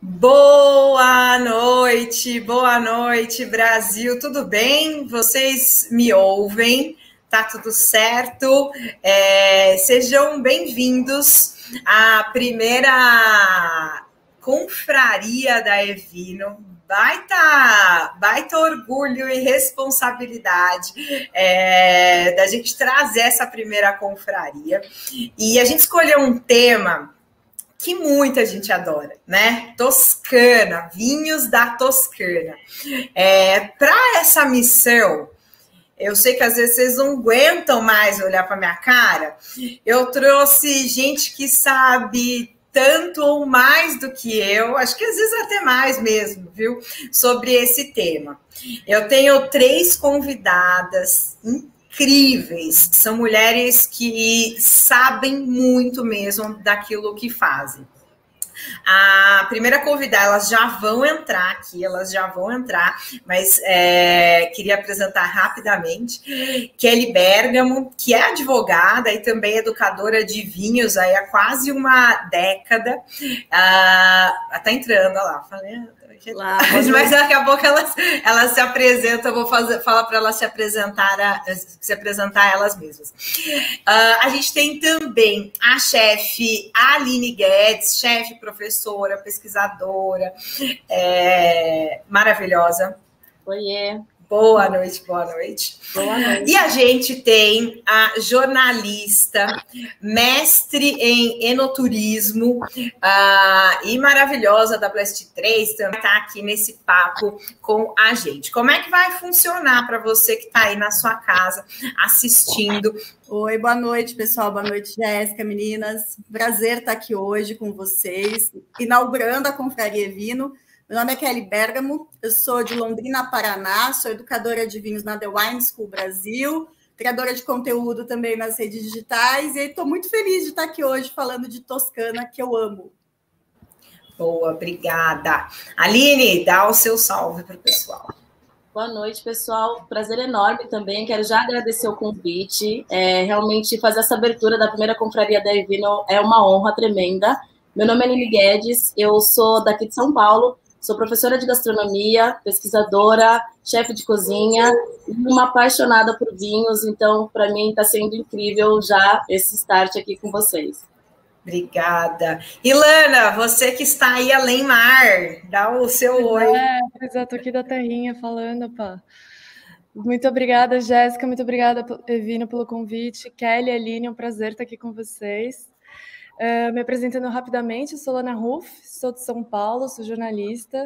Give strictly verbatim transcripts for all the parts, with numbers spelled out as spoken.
Boa noite, boa noite, Brasil, tudo bem? Vocês me ouvem? Tá tudo certo? É, sejam bem-vindos à primeira confraria da Evino. Baita, baita orgulho e responsabilidade é, da gente trazer essa primeira confraria. E a gente escolheu um tema que muita gente adora, né? Toscana, vinhos da Toscana. É, para essa missão, eu sei que às vezes vocês não aguentam mais olhar para minha cara. Eu trouxe gente que sabe tanto ou mais do que eu, acho que às vezes até mais mesmo, viu? Sobre esse tema. Eu tenho três convidadas incríveis, são mulheres que sabem muito mesmo daquilo que fazem. A primeira convidada, elas já vão entrar aqui, elas já vão entrar, mas é, queria apresentar rapidamente Kelly Bergamo, que é advogada e também educadora de vinhos aí há quase uma década. Ah, tá entrando, olha lá, falei... Lá, mas daqui a pouco elas, elas se apresentam, eu vou fazer, falar para elas se apresentar, se apresentar elas mesmas. Uh, a gente tem também a chefe Aline Guedes, chefe, professora, pesquisadora, é, maravilhosa. Oiê. Boa noite, boa noite. Boa noite. E a gente tem a jornalista, mestre em enoturismo uh, e maravilhosa da Blast três, também está aqui nesse papo com a gente. Como é que vai funcionar para você que está aí na sua casa assistindo? Oi, boa noite, pessoal. Boa noite, Jéssica, meninas. Prazer estar aqui hoje com vocês, inaugurando a Confraria Evino. Meu nome é Kelly Bergamo, eu sou de Londrina, Paraná, sou educadora de vinhos na The Wine School Brasil, criadora de conteúdo também nas redes digitais, e estou muito feliz de estar aqui hoje falando de Toscana, que eu amo. Boa, obrigada. Aline, dá o seu salve para o pessoal. Boa noite, pessoal. Prazer enorme também. Quero já agradecer o convite. É, realmente fazer essa abertura da primeira confraria da Evino é uma honra tremenda. Meu nome é Aline Guedes, eu sou daqui de São Paulo. Sou professora de gastronomia, pesquisadora, chefe de cozinha e uma apaixonada por vinhos. Então, para mim, está sendo incrível já esse start aqui com vocês. Obrigada. Ilana, você que está aí além mar, dá o seu oi. É, pois é, tô aqui da terrinha falando, pá. Muito obrigada, Jéssica, muito obrigada, Evino, pelo convite. Kelly, Aline, é um prazer estar aqui com vocês. Uh, me apresentando rapidamente, sou Lana Ruff, sou de São Paulo, sou jornalista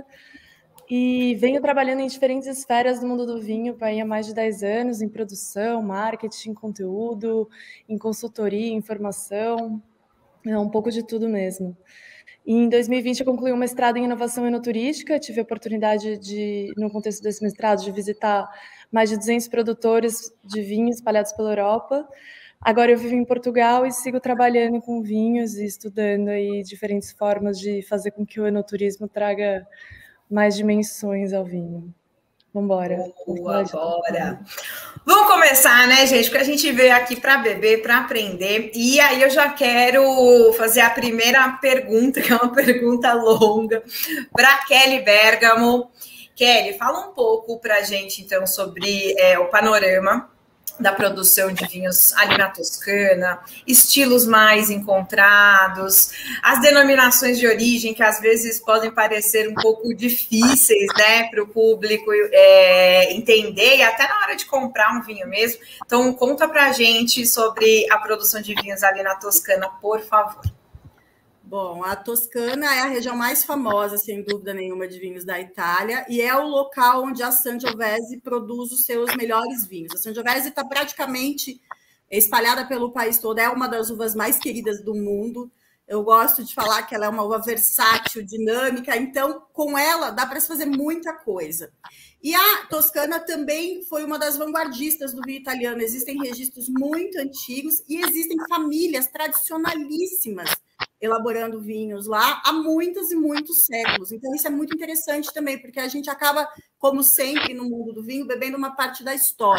e venho trabalhando em diferentes esferas do mundo do vinho há mais de dez anos, em produção, marketing, conteúdo, em consultoria, informação, é um pouco de tudo mesmo. E em dois mil e vinte eu concluí um mestrado em inovação enoturística, tive a oportunidade de, no contexto desse mestrado, de visitar mais de duzentos produtores de vinho espalhados pela Europa. Agora eu vivo em Portugal e sigo trabalhando com vinhos e estudando aí diferentes formas de fazer com que o enoturismo traga mais dimensões ao vinho. Vamos embora. Boa, bora. Vamos começar, né, gente? Porque a gente veio aqui para beber, para aprender. E aí eu já quero fazer a primeira pergunta, que é uma pergunta longa, para Kelly Bergamo. Kelly, fala um pouco para a gente, então, sobre é, o panorama da produção de vinhos ali na Toscana, estilos mais encontrados, as denominações de origem que às vezes podem parecer um pouco difíceis, né, para o público é, entender e até na hora de comprar um vinho mesmo. Então, conta para a gente sobre a produção de vinhos ali na Toscana, por favor. Bom, a Toscana é a região mais famosa, sem dúvida nenhuma, de vinhos da Itália e é o local onde a Sangiovese produz os seus melhores vinhos. A Sangiovese está praticamente espalhada pelo país todo, é uma das uvas mais queridas do mundo. Eu gosto de falar que ela é uma uva versátil, dinâmica, então com ela dá para se fazer muita coisa. E a Toscana também foi uma das vanguardistas do vinho italiano. Existem registros muito antigos e existem famílias tradicionalíssimas elaborando vinhos lá há muitos e muitos séculos. Então, isso é muito interessante também, porque a gente acaba, como sempre no mundo do vinho, bebendo uma parte da história.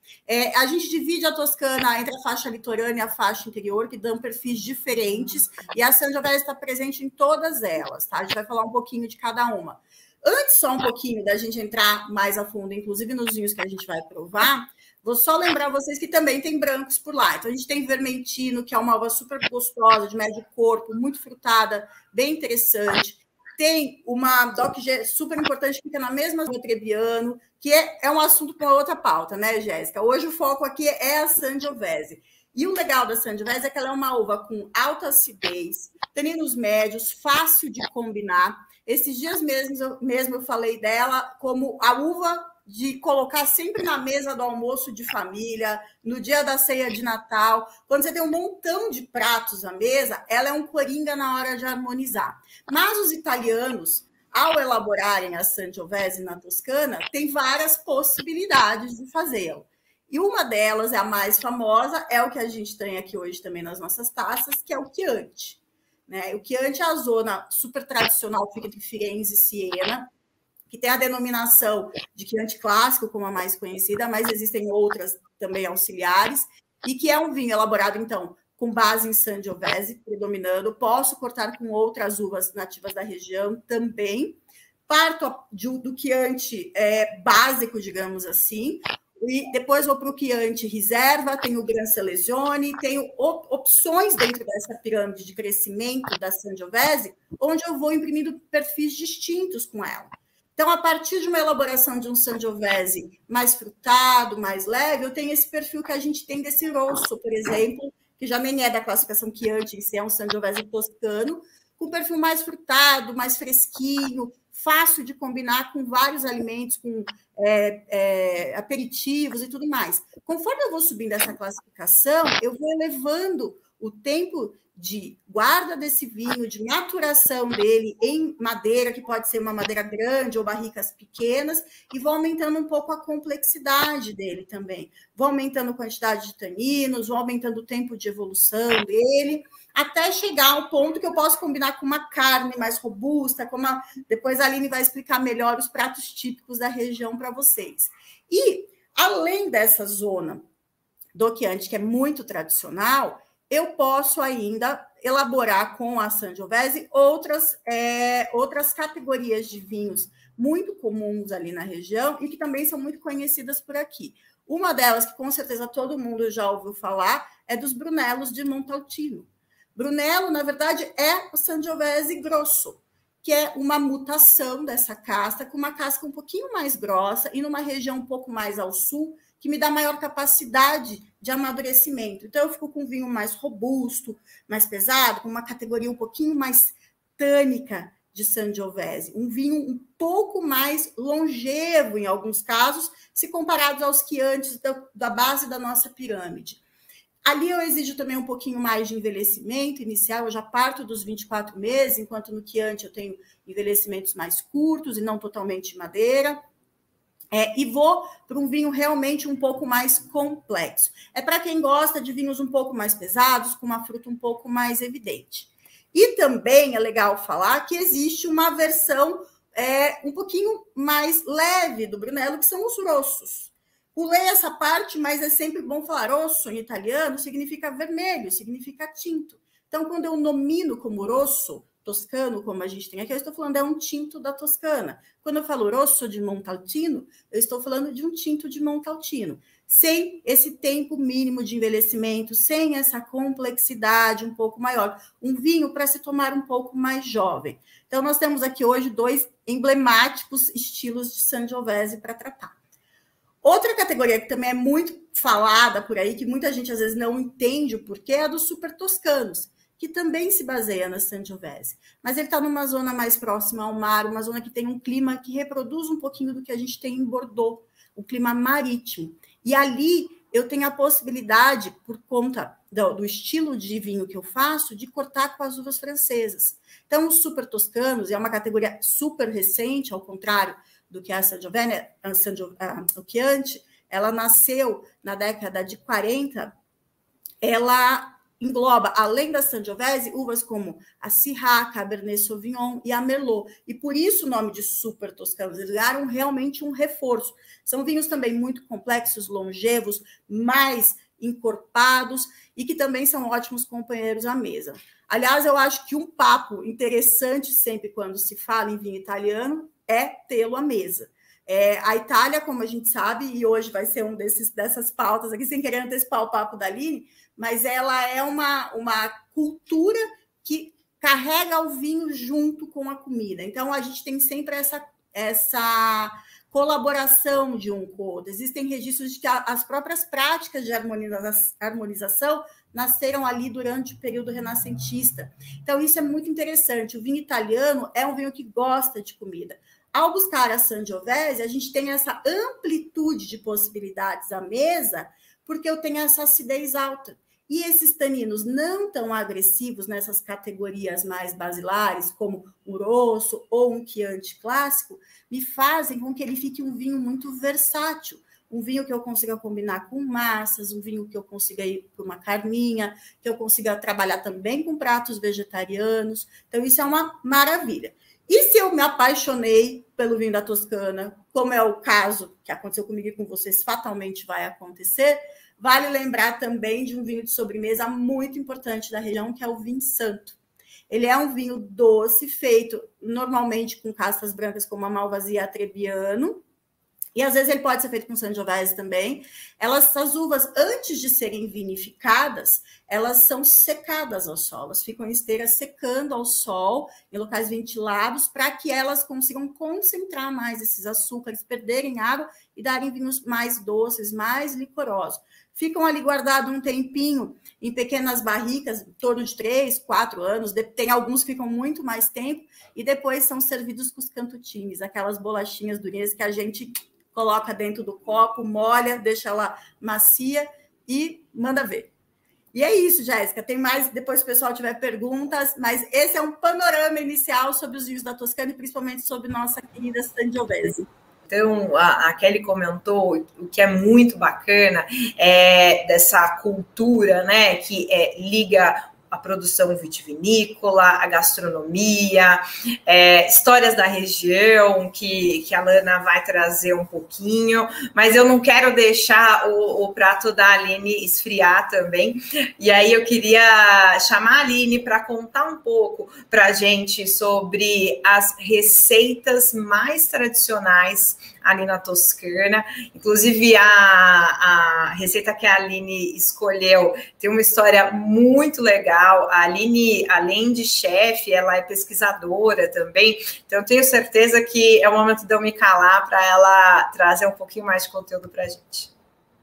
É, a gente divide a Toscana entre a faixa litorânea e a faixa interior, que dão perfis diferentes, e a Sangiovese está presente em todas elas, tá? A gente vai falar um pouquinho de cada uma. Antes, só um pouquinho da gente entrar mais a fundo, inclusive nos vinhos que a gente vai provar, vou só lembrar vocês que também tem brancos por lá. Então, a gente tem vermentino, que é uma uva super gostosa, de médio corpo, muito frutada, bem interessante. Tem uma D O C G super importante que fica na mesma do Trebbiano, que é, é um assunto para outra pauta, né, Jéssica? Hoje o foco aqui é a Sangiovese. E o legal da Sangiovese é que ela é uma uva com alta acidez, taninos médios, fácil de combinar. Esses dias mesmo eu, mesmo eu falei dela como a uva de colocar sempre na mesa do almoço de família, no dia da ceia de Natal. Quando você tem um montão de pratos à mesa, ela é um coringa na hora de harmonizar. Mas os italianos, ao elaborarem a Sangiovese na Toscana, têm várias possibilidades de fazê-lo. E uma delas, é a mais famosa, é o que a gente tem aqui hoje também nas nossas taças, que é o Chianti. Né? O Chianti é a zona super tradicional, fica entre Firenze e Siena, que tem a denominação de Chianti clássico, como a mais conhecida, mas existem outras também auxiliares, e que é um vinho elaborado, então, com base em Sangiovese, predominando. Posso cortar com outras uvas nativas da região também. Parto do Chianti é, básico, digamos assim, e depois vou para o Chianti reserva, tenho o Gran Selezione, tenho opções dentro dessa pirâmide de crescimento da Sangiovese, onde eu vou imprimindo perfis distintos com ela. Então, a partir de uma elaboração de um Sangiovese mais frutado, mais leve, eu tenho esse perfil que a gente tem desse rosso, por exemplo, que já nem é da classificação Chianti, se é um Sangiovese toscano, com perfil mais frutado, mais fresquinho, fácil de combinar com vários alimentos, com é, é, aperitivos e tudo mais. Conforme eu vou subindo essa classificação, eu vou elevando o tempo de guarda desse vinho, de maturação dele em madeira, que pode ser uma madeira grande ou barricas pequenas, e vou aumentando um pouco a complexidade dele também. Vou aumentando a quantidade de taninos, vou aumentando o tempo de evolução dele, até chegar ao ponto que eu posso combinar com uma carne mais robusta, como a... depois a Aline vai explicar melhor os pratos típicos da região para vocês. E, além dessa zona do Chianti, que é muito tradicional, eu posso ainda elaborar com a Sangiovese outras, é, outras categorias de vinhos muito comuns ali na região e que também são muito conhecidas por aqui. Uma delas, que com certeza todo mundo já ouviu falar, é dos Brunelos de Montalcino. Brunello, na verdade, é o Sangiovese grosso, que é uma mutação dessa casta, com uma casca um pouquinho mais grossa e numa região um pouco mais ao sul, que me dá maior capacidade de amadurecimento. Então, eu fico com um vinho mais robusto, mais pesado, com uma categoria um pouquinho mais tânica de Sangiovese. Um vinho um pouco mais longevo, em alguns casos, se comparados aos Chiantis da, da base da nossa pirâmide. Ali eu exijo também um pouquinho mais de envelhecimento inicial, eu já parto dos vinte e quatro meses, enquanto no Chianti eu tenho envelhecimentos mais curtos e não totalmente de madeira. É, e vou para um vinho realmente um pouco mais complexo. É para quem gosta de vinhos um pouco mais pesados, com uma fruta um pouco mais evidente. E também é legal falar que existe uma versão é, um pouquinho mais leve do Brunello, que são os rossos. Pulei essa parte, mas é sempre bom falar rosso em italiano, significa vermelho, significa tinto. Então, quando eu nomino como rosso toscano, como a gente tem aqui, eu estou falando é um tinto da Toscana. Quando eu falo rosso de Montalcino, eu estou falando de um tinto de Montalcino. Sem esse tempo mínimo de envelhecimento, sem essa complexidade um pouco maior. Um vinho para se tomar um pouco mais jovem. Então, nós temos aqui hoje dois emblemáticos estilos de Sangiovese para tratar. Outra categoria que também é muito falada por aí, que muita gente às vezes não entende o porquê, é a dos super toscanos, que também se baseia na Sangiovese. Mas ele está numa zona mais próxima ao mar, uma zona que tem um clima que reproduz um pouquinho do que a gente tem em Bordeaux, o clima marítimo. E ali eu tenho a possibilidade, por conta do, do estilo de vinho que eu faço, de cortar com as uvas francesas. Então, os super toscanos, é uma categoria super recente, ao contrário do que a Sangiovese, a Sangiovese, o Chianti, ela nasceu na década de quarenta, ela engloba, além da Sangiovese, uvas como a Syrah, Cabernet Sauvignon e a Merlot. E por isso o nome de super toscanos, eles ganharam realmente um reforço. São vinhos também muito complexos, longevos, mais encorpados e que também são ótimos companheiros à mesa. Aliás, eu acho que um papo interessante sempre quando se fala em vinho italiano é tê-lo à mesa. É, a Itália, como a gente sabe, e hoje vai ser um desses, dessas pautas aqui, sem querer antecipar o papo da Aline, mas ela é uma, uma cultura que carrega o vinho junto com a comida. Então, a gente tem sempre essa, essa colaboração de um com o outro. Existem registros de que as próprias práticas de harmonização nasceram ali durante o período renascentista. Então, isso é muito interessante. O vinho italiano é um vinho que gosta de comida. Ao buscar a Sangiovese, a gente tem essa amplitude de possibilidades à mesa, porque eu tenho essa acidez alta. E esses taninos não tão agressivos nessas categorias mais basilares, como um Rosso ou um Chianti clássico, me fazem com que ele fique um vinho muito versátil. Um vinho que eu consiga combinar com massas, um vinho que eu consiga ir para uma carninha, que eu consiga trabalhar também com pratos vegetarianos. Então, isso é uma maravilha. E se eu me apaixonei pelo vinho da Toscana, como é o caso que aconteceu comigo e com vocês, fatalmente vai acontecer, vale lembrar também de um vinho de sobremesa muito importante da região, que é o Vinho Santo. Ele é um vinho doce, feito normalmente com castas brancas, como a Malvasia Trebbiano, e às vezes ele pode ser feito com Sangiovese também. Elas, essas uvas, antes de serem vinificadas, elas são secadas ao sol. Elas ficam em esteira secando ao sol, em locais ventilados, para que elas consigam concentrar mais esses açúcares, perderem água e darem vinhos mais doces, mais licorosos. Ficam ali guardados um tempinho em pequenas barricas, em torno de três, quatro anos. Tem alguns que ficam muito mais tempo, e depois são servidos com os cantutines, aquelas bolachinhas durinhas que a gente coloca dentro do copo, molha, deixa ela macia e manda ver. E é isso, Jéssica. Tem mais, depois se o pessoal tiver perguntas, mas esse é um panorama inicial sobre os vinhos da Toscana e principalmente sobre nossa querida Sangiovese. Então, a, a Kelly comentou, o que é muito bacana é dessa cultura, né, que é, liga a produção vitivinícola, a gastronomia, é, histórias da região, que, que a Lana vai trazer um pouquinho, mas eu não quero deixar o, o prato da Aline esfriar também, e aí eu queria chamar a Aline para contar um pouco para a gente sobre as receitas mais tradicionais ali na Toscana. Inclusive, a, a receita que a Aline escolheu tem uma história muito legal. A Aline, além de chefe, ela é pesquisadora também, então eu tenho certeza que é o momento de eu me calar para ela trazer um pouquinho mais de conteúdo para a gente.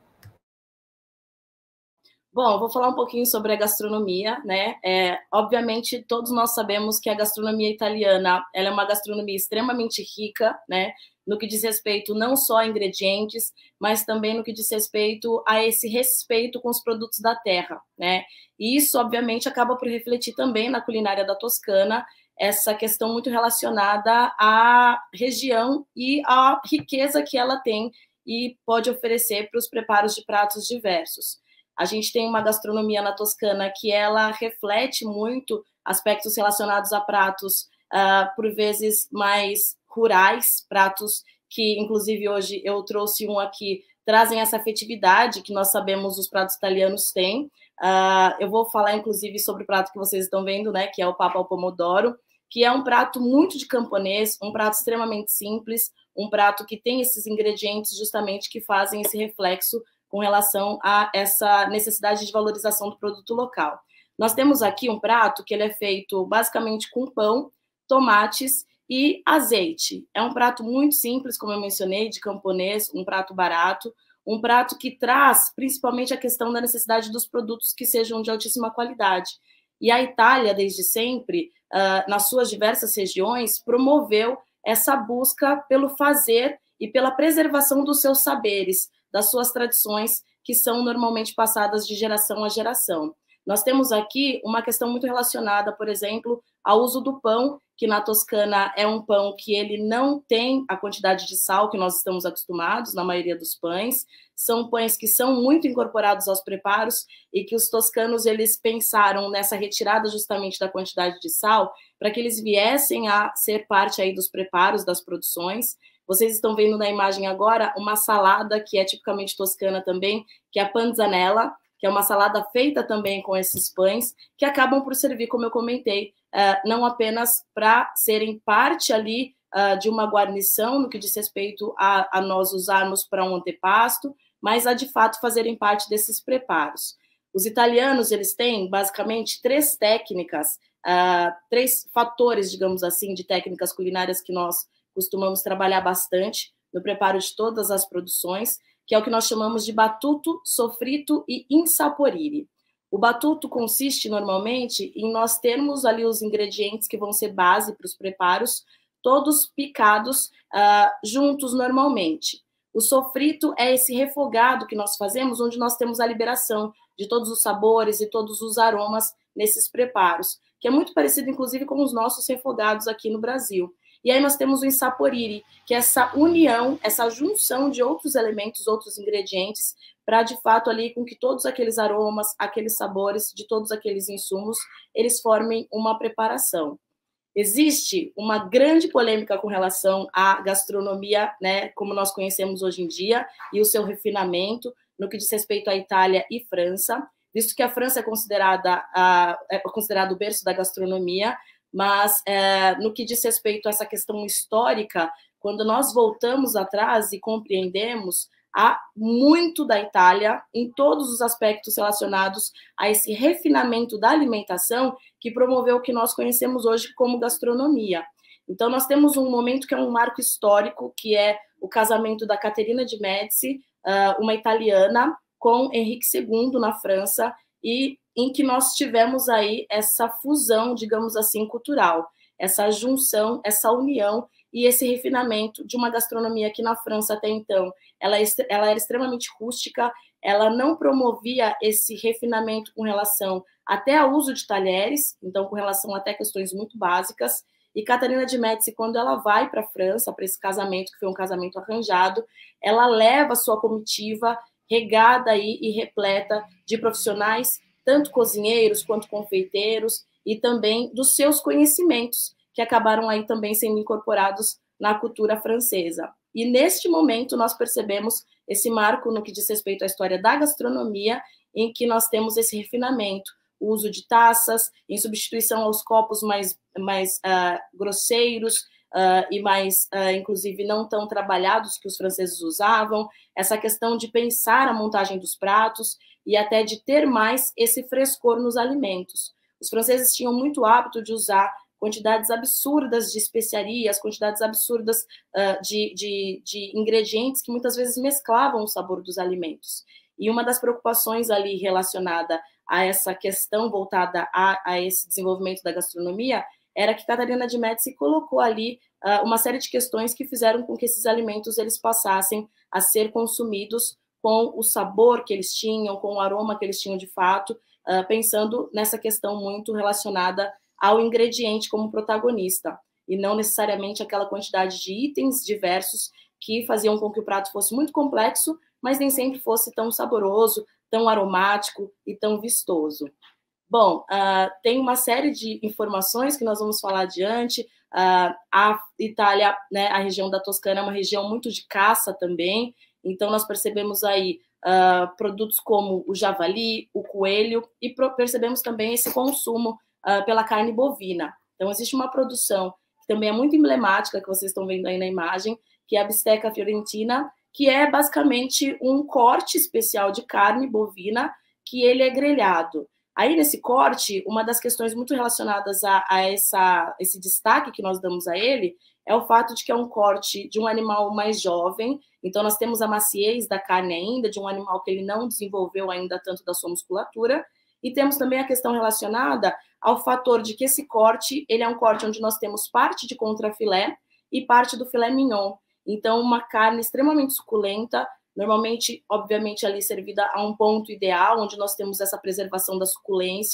Bom, vou falar um pouquinho sobre a gastronomia, né? É, obviamente, todos nós sabemos que a gastronomia italiana, ela é uma gastronomia extremamente rica, né? No que diz respeito não só a ingredientes, mas também no que diz respeito a esse respeito com os produtos da terra, né? E isso, obviamente, acaba por refletir também na culinária da Toscana, essa questão muito relacionada à região e à riqueza que ela tem e pode oferecer para os preparos de pratos diversos. A gente tem uma gastronomia na Toscana que ela reflete muito aspectos relacionados a pratos, uh, por vezes, mais rurais, pratos que, inclusive, hoje eu trouxe um aqui, trazem essa afetividade que nós sabemos os pratos italianos têm. Uh, eu vou falar, inclusive, sobre o prato que vocês estão vendo, né, que é o Papa ao Pomodoro, que é um prato muito de camponês, um prato extremamente simples, um prato que tem esses ingredientes justamente que fazem esse reflexo com relação a essa necessidade de valorização do produto local. Nós temos aqui um prato que ele é feito basicamente com pão, tomates e azeite. É um prato muito simples, como eu mencionei, de camponês, um prato barato, um prato que traz principalmente a questão da necessidade dos produtos que sejam de altíssima qualidade. E a Itália, desde sempre, uh, nas suas diversas regiões, promoveu essa busca pelo fazer e pela preservação dos seus saberes, das suas tradições, que são normalmente passadas de geração a geração. Nós temos aqui uma questão muito relacionada, por exemplo, ao uso do pão, que na Toscana é um pão que ele não tem a quantidade de sal que nós estamos acostumados na maioria dos pães. São pães que são muito incorporados aos preparos e que os toscanos eles pensaram nessa retirada justamente da quantidade de sal para que eles viessem a ser parte aí dos preparos, das produções. Vocês estão vendo na imagem agora uma salada que é tipicamente toscana também, que é a panzanella, que é uma salada feita também com esses pães, que acabam por servir, como eu comentei, uh, não apenas para serem parte ali uh, de uma guarnição, no que diz respeito a, a nós usarmos para um antepasto, mas a, de fato, fazerem parte desses preparos. Os italianos, eles têm, basicamente, três técnicas, uh, três fatores, digamos assim, de técnicas culinárias que nós costumamos trabalhar bastante no preparo de todas as produções, que é o que nós chamamos de battuto, sofrito e insaporire. O battuto consiste, normalmente, em nós termos ali os ingredientes que vão ser base para os preparos, todos picados uh, juntos normalmente. O sofrito é esse refogado que nós fazemos, onde nós temos a liberação de todos os sabores e todos os aromas nesses preparos, que é muito parecido, inclusive, com os nossos refogados aqui no Brasil. E aí nós temos o insaporire, que é essa união, essa junção de outros elementos, outros ingredientes, para, de fato, ali com que todos aqueles aromas, aqueles sabores, de todos aqueles insumos, eles formem uma preparação. Existe uma grande polêmica com relação à gastronomia, né, como nós conhecemos hoje em dia, e o seu refinamento, no que diz respeito à Itália e França, visto que a França é considerada a, é considerado o berço da gastronomia, mas é, no que diz respeito a essa questão histórica, quando nós voltamos atrás e compreendemos, há muito da Itália em todos os aspectos relacionados a esse refinamento da alimentação que promoveu o que nós conhecemos hoje como gastronomia. Então, nós temos um momento que é um marco histórico, que é o casamento da Caterina de Médici, uma italiana, com Henrique segundo na França, e em que nós tivemos aí essa fusão, digamos assim, cultural, essa junção, essa união e esse refinamento de uma gastronomia que na França até então ela, ela era extremamente rústica, ela não promovia esse refinamento com relação até ao uso de talheres, então com relação até questões muito básicas, e Catarina de Médici, quando ela vai para a França, para esse casamento, que foi um casamento arranjado, ela leva a sua comitiva regada aí e repleta de profissionais, tanto cozinheiros quanto confeiteiros, e também dos seus conhecimentos, que acabaram aí também sendo incorporados na cultura francesa. E neste momento nós percebemos esse marco no que diz respeito à história da gastronomia, em que nós temos esse refinamento, o uso de taças, em substituição aos copos mais, mais uh, grosseiros uh, e mais, uh, inclusive, não tão trabalhados que os franceses usavam, essa questão de pensar a montagem dos pratos e até de ter mais esse frescor nos alimentos. Os franceses tinham muito hábito de usar quantidades absurdas de especiarias, quantidades absurdas uh, de, de, de ingredientes que muitas vezes mesclavam o sabor dos alimentos. E uma das preocupações ali relacionada a essa questão voltada a, a esse desenvolvimento da gastronomia era que Catarina de Médici colocou ali uh, uma série de questões que fizeram com que esses alimentos eles passassem a ser consumidos com o sabor que eles tinham, com o aroma que eles tinham de fato, uh, pensando nessa questão muito relacionada ao ingrediente como protagonista, e não necessariamente aquela quantidade de itens diversos que faziam com que o prato fosse muito complexo, mas nem sempre fosse tão saboroso, tão aromático e tão vistoso. Bom, uh, tem uma série de informações que nós vamos falar adiante. Uh, a Itália, né, a região da Toscana é uma região muito de caça também, então nós percebemos aí uh, produtos como o javali, o coelho, e percebemos também esse consumo Uh, pela carne bovina. Então, existe uma produção que também é muito emblemática, que vocês estão vendo aí na imagem, que é a bisteca fiorentina, que é basicamente um corte especial de carne bovina, que ele é grelhado. Aí, nesse corte, uma das questões muito relacionadas a, a essa, esse destaque que nós damos a ele é o fato de que é um corte de um animal mais jovem, então nós temos a maciez da carne ainda, de um animal que ele não desenvolveu ainda tanto da sua musculatura, e temos também a questão relacionada ao fator de que esse corte, ele é um corte onde nós temos parte de contrafilé e parte do filé mignon. Então, uma carne extremamente suculenta, normalmente, obviamente, ali servida a um ponto ideal, onde nós temos essa preservação da suculência,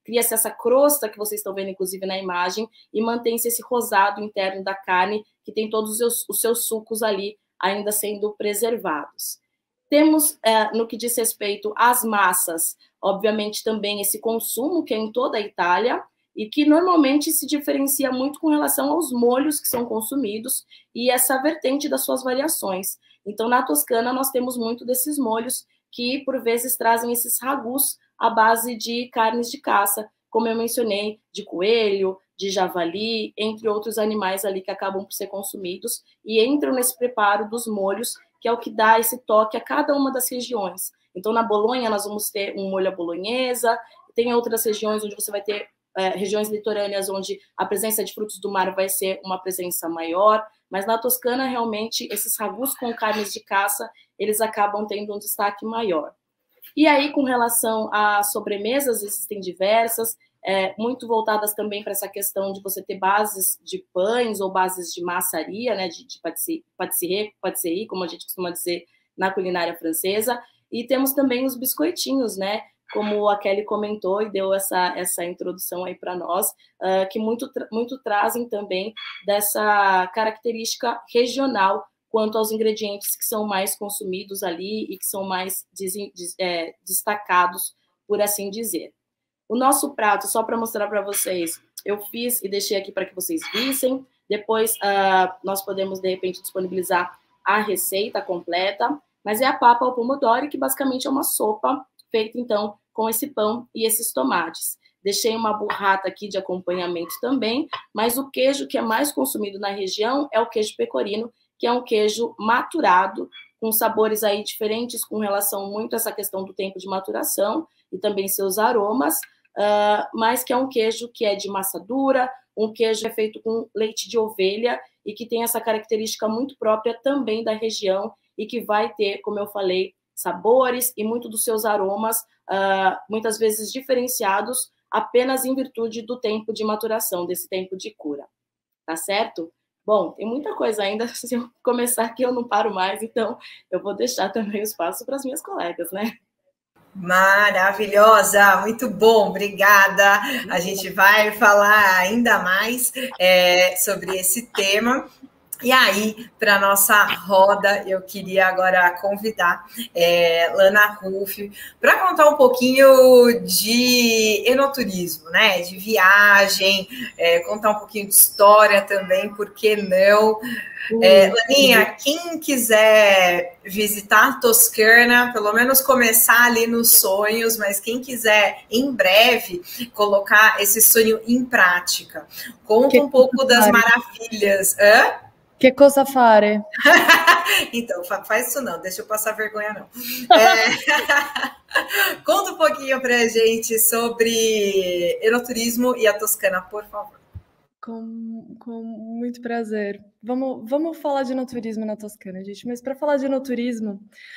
cria-se essa crosta que vocês estão vendo, inclusive, na imagem, e mantém-se esse rosado interno da carne, que tem todos os seus, os seus sucos ali ainda sendo preservados. Temos, é, no que diz respeito às massas, obviamente também esse consumo que é em toda a Itália, e que normalmente se diferencia muito com relação aos molhos que são consumidos e essa vertente das suas variações. Então, na Toscana, nós temos muito desses molhos que, por vezes, trazem esses ragus à base de carnes de caça, como eu mencionei, de coelho, de javali, entre outros animais ali que acabam por ser consumidos e entram nesse preparo dos molhos, que é o que dá esse toque a cada uma das regiões. Então, na Bolonha, nós vamos ter um molho à bolonhesa, tem outras regiões onde você vai ter é, regiões litorâneas onde a presença de frutos do mar vai ser uma presença maior, mas na Toscana, realmente, esses ragus com carnes de caça, eles acabam tendo um destaque maior. E aí, com relação às sobremesas, existem diversas, é, muito voltadas também para essa questão de você ter bases de pães ou bases de maçaria, né, de, de patisserie, patisserie, como a gente costuma dizer na culinária francesa, e temos também os biscoitinhos, né, como a Kelly comentou e deu essa, essa introdução aí para nós, uh, que muito, muito trazem também dessa característica regional quanto aos ingredientes que são mais consumidos ali e que são mais des, des, é, destacados, por assim dizer. O nosso prato, só para mostrar para vocês, eu fiz e deixei aqui para que vocês vissem, depois uh, nós podemos, de repente, disponibilizar a receita completa, mas é a papa ao pomodoro, que basicamente é uma sopa feita, então, com esse pão e esses tomates. Deixei uma burrata aqui de acompanhamento também, mas o queijo que é mais consumido na região é o queijo pecorino, que é um queijo maturado, com sabores aí diferentes com relação muito a essa questão do tempo de maturação e também seus aromas, uh, mas que é um queijo que é de massa dura, um queijo que é feito com leite de ovelha e que tem essa característica muito própria também da região e que vai ter, como eu falei, sabores e muito dos seus aromas, uh, muitas vezes diferenciados apenas em virtude do tempo de maturação, desse tempo de cura. Tá certo? Bom, tem muita coisa ainda, se eu começar aqui eu não paro mais, então eu vou deixar também o espaço para as minhas colegas, né? Maravilhosa, muito bom, obrigada. A gente vai falar ainda mais é, sobre esse tema. E aí, para a nossa roda, eu queria agora convidar é, Lana Ruff para contar um pouquinho de enoturismo, né? De viagem, é, contar um pouquinho de história também, por que não? É, Laninha, quem quiser visitar Toscana, pelo menos começar ali nos sonhos, mas quem quiser em breve colocar esse sonho em prática, conta que um pouco das maravilhas. Hã? Que cosa fare? Então, faz isso não, deixa eu passar vergonha não. É... Conta um pouquinho pra gente sobre enoturismo e a Toscana, por favor. Com, com muito prazer. Vamos, vamos falar de enoturismo na Toscana, gente, mas para falar de enoturismo,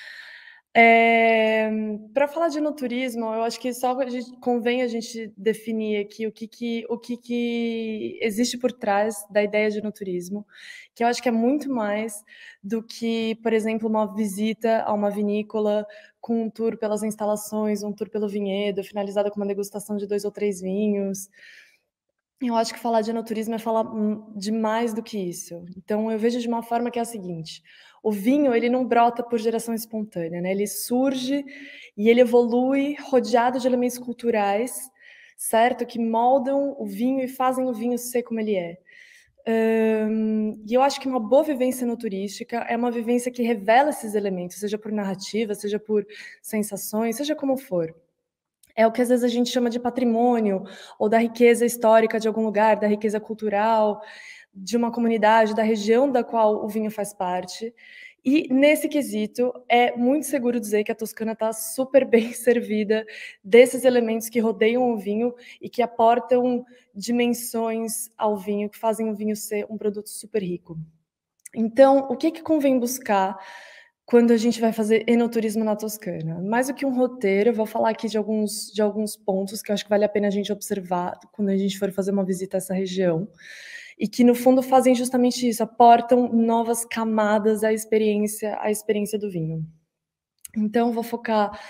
é, para falar de enoturismo, eu acho que só a gente, convém a gente definir aqui o que, que, o que, que existe por trás da ideia de enoturismo, que eu acho que é muito mais do que, por exemplo, uma visita a uma vinícola com um tour pelas instalações, um tour pelo vinhedo, finalizada com uma degustação de dois ou três vinhos. Eu acho que falar de enoturismo é falar de mais do que isso. Então, eu vejo de uma forma que é a seguinte: o vinho, ele não brota por geração espontânea, né? Ele surge e ele evolui rodeado de elementos culturais, certo? Que moldam o vinho e fazem o vinho ser como ele é. Um, e eu acho que uma boa vivência enoturística é uma vivência que revela esses elementos, seja por narrativa, seja por sensações, seja como for. É o que às vezes a gente chama de patrimônio, ou da riqueza histórica de algum lugar, da riqueza cultural, de uma comunidade, da região da qual o vinho faz parte. E nesse quesito, é muito seguro dizer que a Toscana está super bem servida desses elementos que rodeiam o vinho e que aportam dimensões ao vinho, que fazem o vinho ser um produto super rico. Então, o que, que convém buscar quando a gente vai fazer enoturismo na Toscana? Mais do que um roteiro, eu vou falar aqui de alguns, de alguns pontos que eu acho que vale a pena a gente observar quando a gente for fazer uma visita a essa região, e que, no fundo, fazem justamente isso, aportam novas camadas à experiência, à experiência do vinho. Então, vou focar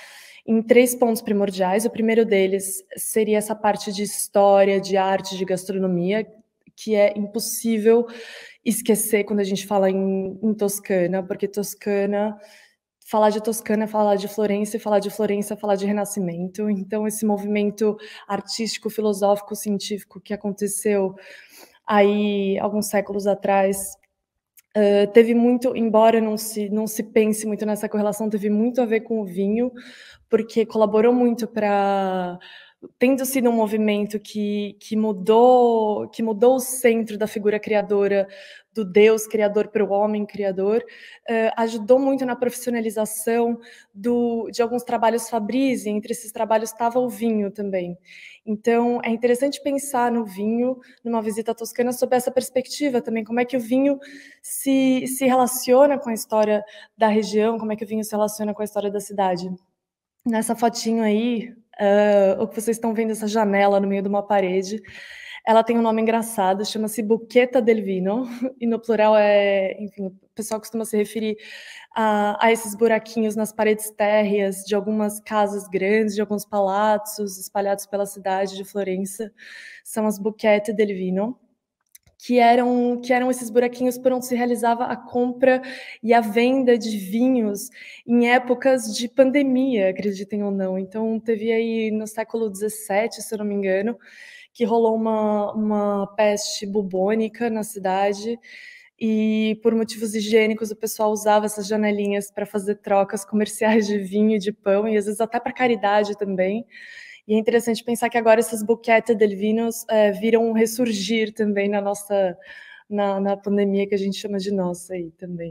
em três pontos primordiais. O primeiro deles seria essa parte de história, de arte, de gastronomia, que é impossível esquecer quando a gente fala em, em Toscana, porque Toscana, falar de Toscana é falar de Florença, e falar de Florença é falar de Renascimento. Então, esse movimento artístico, filosófico, científico que aconteceu aí alguns séculos atrás, Uh, teve muito, embora não se, não se pense muito nessa correlação, teve muito a ver com o vinho, porque colaborou muito para, tendo sido um movimento que, que, mudou, que mudou o centro da figura criadora, do Deus criador para o homem criador, uh, ajudou muito na profissionalização do, de alguns trabalhos fabris, e entre esses trabalhos estava o vinho também. Então, é interessante pensar no vinho, numa visita à Toscana, sob essa perspectiva também, como é que o vinho se, se relaciona com a história da região, como é que o vinho se relaciona com a história da cidade. Nessa fotinho aí, uh, o que vocês estão vendo, essa janela no meio de uma parede, ela tem um nome engraçado, chama-se Buchetta del Vino, e no plural é, enfim, o pessoal costuma se referir a, a esses buraquinhos nas paredes térreas de algumas casas grandes, de alguns palácios espalhados pela cidade de Florença, são as Buchette del Vino, que eram, que eram esses buraquinhos por onde se realizava a compra e a venda de vinhos em épocas de pandemia, acreditem ou não. Então, teve aí no século dezessete, se eu não me engano, que rolou uma, uma peste bubônica na cidade, e por motivos higiênicos o pessoal usava essas janelinhas para fazer trocas comerciais de vinho e de pão, e às vezes até para caridade também. E é interessante pensar que agora essas Buchette del Vinos é, viram um ressurgir também na nossa, na, na pandemia que a gente chama de nossa aí também.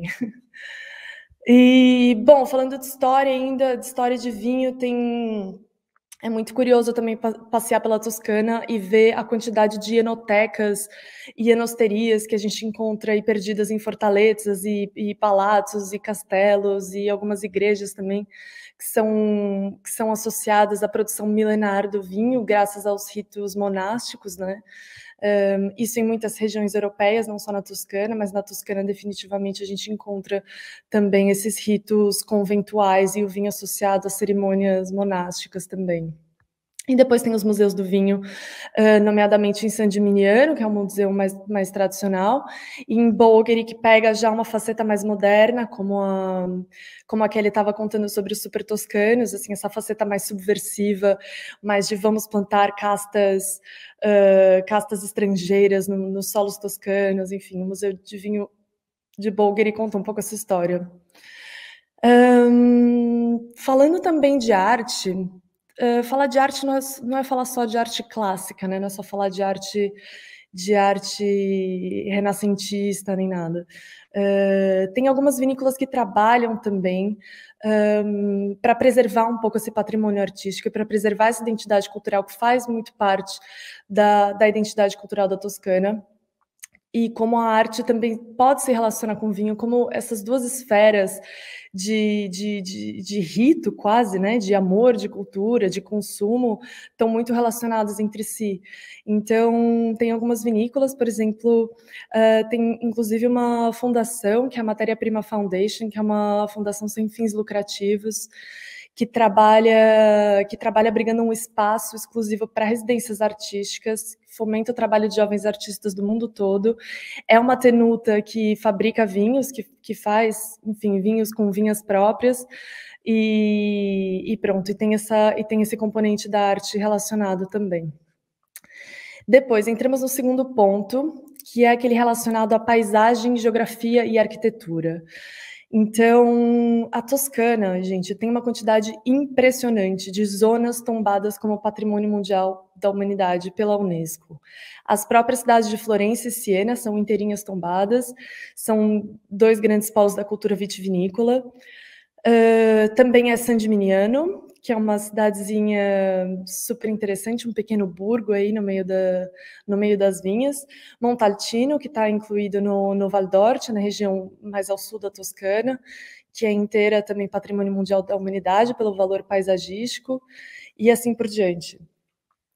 E, bom, falando de história ainda, de história de vinho, tem... É muito curioso também passear pela Toscana e ver a quantidade de enotecas e enosterias que a gente encontra aí perdidas em fortalezas e, e palácios e castelos e algumas igrejas também que são, que são associadas à produção milenar do vinho, graças aos ritos monásticos, né? Um, isso em muitas regiões europeias, não só na Toscana, mas na Toscana definitivamente a gente encontra também esses ritos conventuais e o vinho associado a cerimônias monásticas também. E depois tem os museus do vinho, uh, nomeadamente em San Gimignano, que é um museu mais, mais tradicional, e em Bolgheri, que pega já uma faceta mais moderna, como, a, como a que ele estava contando sobre os super toscanos, assim, essa faceta mais subversiva, mais de vamos plantar castas, uh, castas estrangeiras no, nos solos toscanos, enfim, o Museu de Vinho de Bolgheri conta um pouco essa história. Um, falando também de arte... Uh, falar de arte não é, não é falar só de arte clássica, né? Não é só falar de arte, de arte renascentista, nem nada. Uh, tem algumas vinícolas que trabalham também um, para preservar um pouco esse patrimônio artístico e para preservar essa identidade cultural que faz muito parte da, da identidade cultural da Toscana. E como a arte também pode se relacionar com o vinho, como essas duas esferas de, de, de, de rito quase, né, de amor, de cultura, de consumo, estão muito relacionadas entre si. Então, tem algumas vinícolas, por exemplo, uh, tem inclusive uma fundação, que é a Matéria Prima Foundation, que é uma fundação sem fins lucrativos, que trabalha, que trabalha abrigando um espaço exclusivo para residências artísticas, fomenta o trabalho de jovens artistas do mundo todo. É uma tenuta que fabrica vinhos, que, que faz, enfim, vinhos com vinhas próprias, e, e pronto, e tem, essa, e tem esse componente da arte relacionado também. Depois, entramos no segundo ponto, que é aquele relacionado à paisagem, geografia e arquitetura. Então, a Toscana, gente, tem uma quantidade impressionante de zonas tombadas como Patrimônio Mundial da Humanidade pela Unesco. As próprias cidades de Florença e Siena são inteirinhas tombadas, são dois grandes polos da cultura vitivinícola. Uh, também é San Gimignano, que é uma cidadezinha super interessante, um pequeno burgo aí no meio, da, no meio das vinhas. Montalcino, que está incluído no, no Val d'Orcia, na região mais ao sul da Toscana, que é inteira também Patrimônio Mundial da Humanidade pelo valor paisagístico, e assim por diante.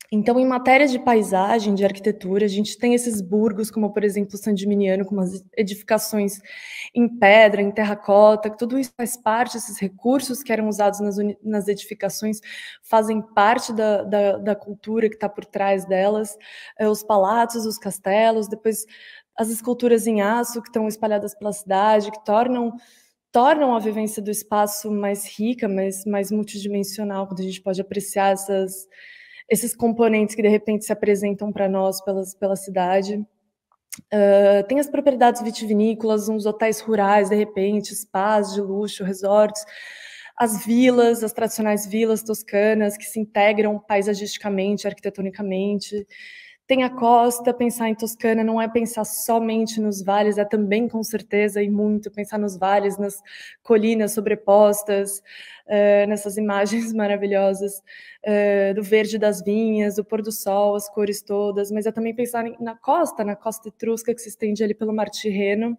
Então, em matéria de paisagem, de arquitetura, a gente tem esses burgos, como, por exemplo, o San Gimignano, com umas edificações em pedra, em terracota, tudo isso faz parte, esses recursos que eram usados nas, nas edificações fazem parte da, da, da cultura que está por trás delas, é, os palácios, os castelos, depois as esculturas em aço que estão espalhadas pela cidade, que tornam tornam a vivência do espaço mais rica, mais, mais multidimensional, quando a gente pode apreciar essas, esses componentes que, de repente, se apresentam para nós pelas, pela cidade. Uh, tem as propriedades vitivinícolas, uns hotéis rurais, de repente, spas de luxo, resorts, as vilas, as tradicionais vilas toscanas, que se integram paisagisticamente, arquitetonicamente. Tem a costa, pensar em Toscana não é pensar somente nos vales, é também, com certeza, e muito, pensar nos vales, nas colinas sobrepostas, uh, nessas imagens maravilhosas uh, do verde das vinhas, do pôr do sol, as cores todas, mas é também pensar na costa, na costa etrusca que se estende ali pelo Mar Tirreno,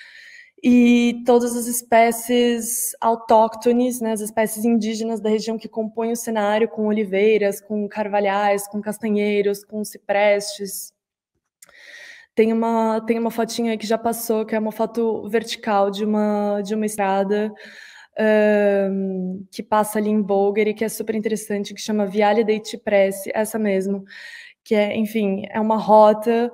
e todas as espécies autóctones, né, as espécies indígenas da região que compõem o cenário, com oliveiras, com carvalhais, com castanheiros, com ciprestes. Tem uma, tem uma fotinha aí que já passou, que é uma foto vertical de uma, de uma estrada um, que passa ali em Bolgheri, que é super interessante, que chama Viale dei Cipressi, essa mesmo, que é, enfim, é uma rota...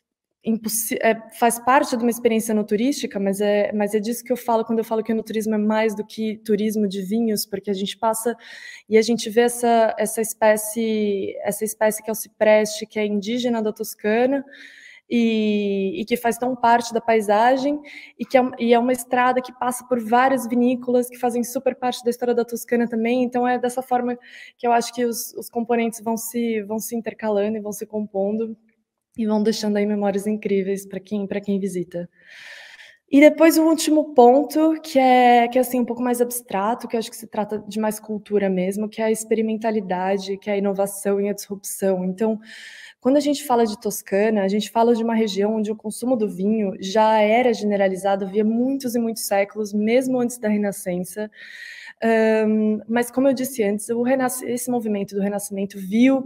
É, faz parte de uma experiência no turística, mas é, mas é disso que eu falo quando eu falo que o turismo é mais do que turismo de vinhos, porque a gente passa e a gente vê essa, essa espécie essa espécie que é o cipreste, que é indígena da Toscana e, e que faz tão parte da paisagem e que é, e é uma estrada que passa por várias vinícolas que fazem super parte da história da Toscana também, então é dessa forma que eu acho que os, os componentes vão se, vão se intercalando e vão se compondo e vão deixando aí memórias incríveis para quem, para quem visita. E depois o último ponto, que é, que é assim, um pouco mais abstrato, que eu acho que se trata de mais cultura mesmo, que é a experimentalidade, que é a inovação e a disrupção. Então, quando a gente fala de Toscana, a gente fala de uma região onde o consumo do vinho já era generalizado havia muitos e muitos séculos, mesmo antes da Renascença. Um, mas, como eu disse antes, o renas- esse movimento do Renascimento viu...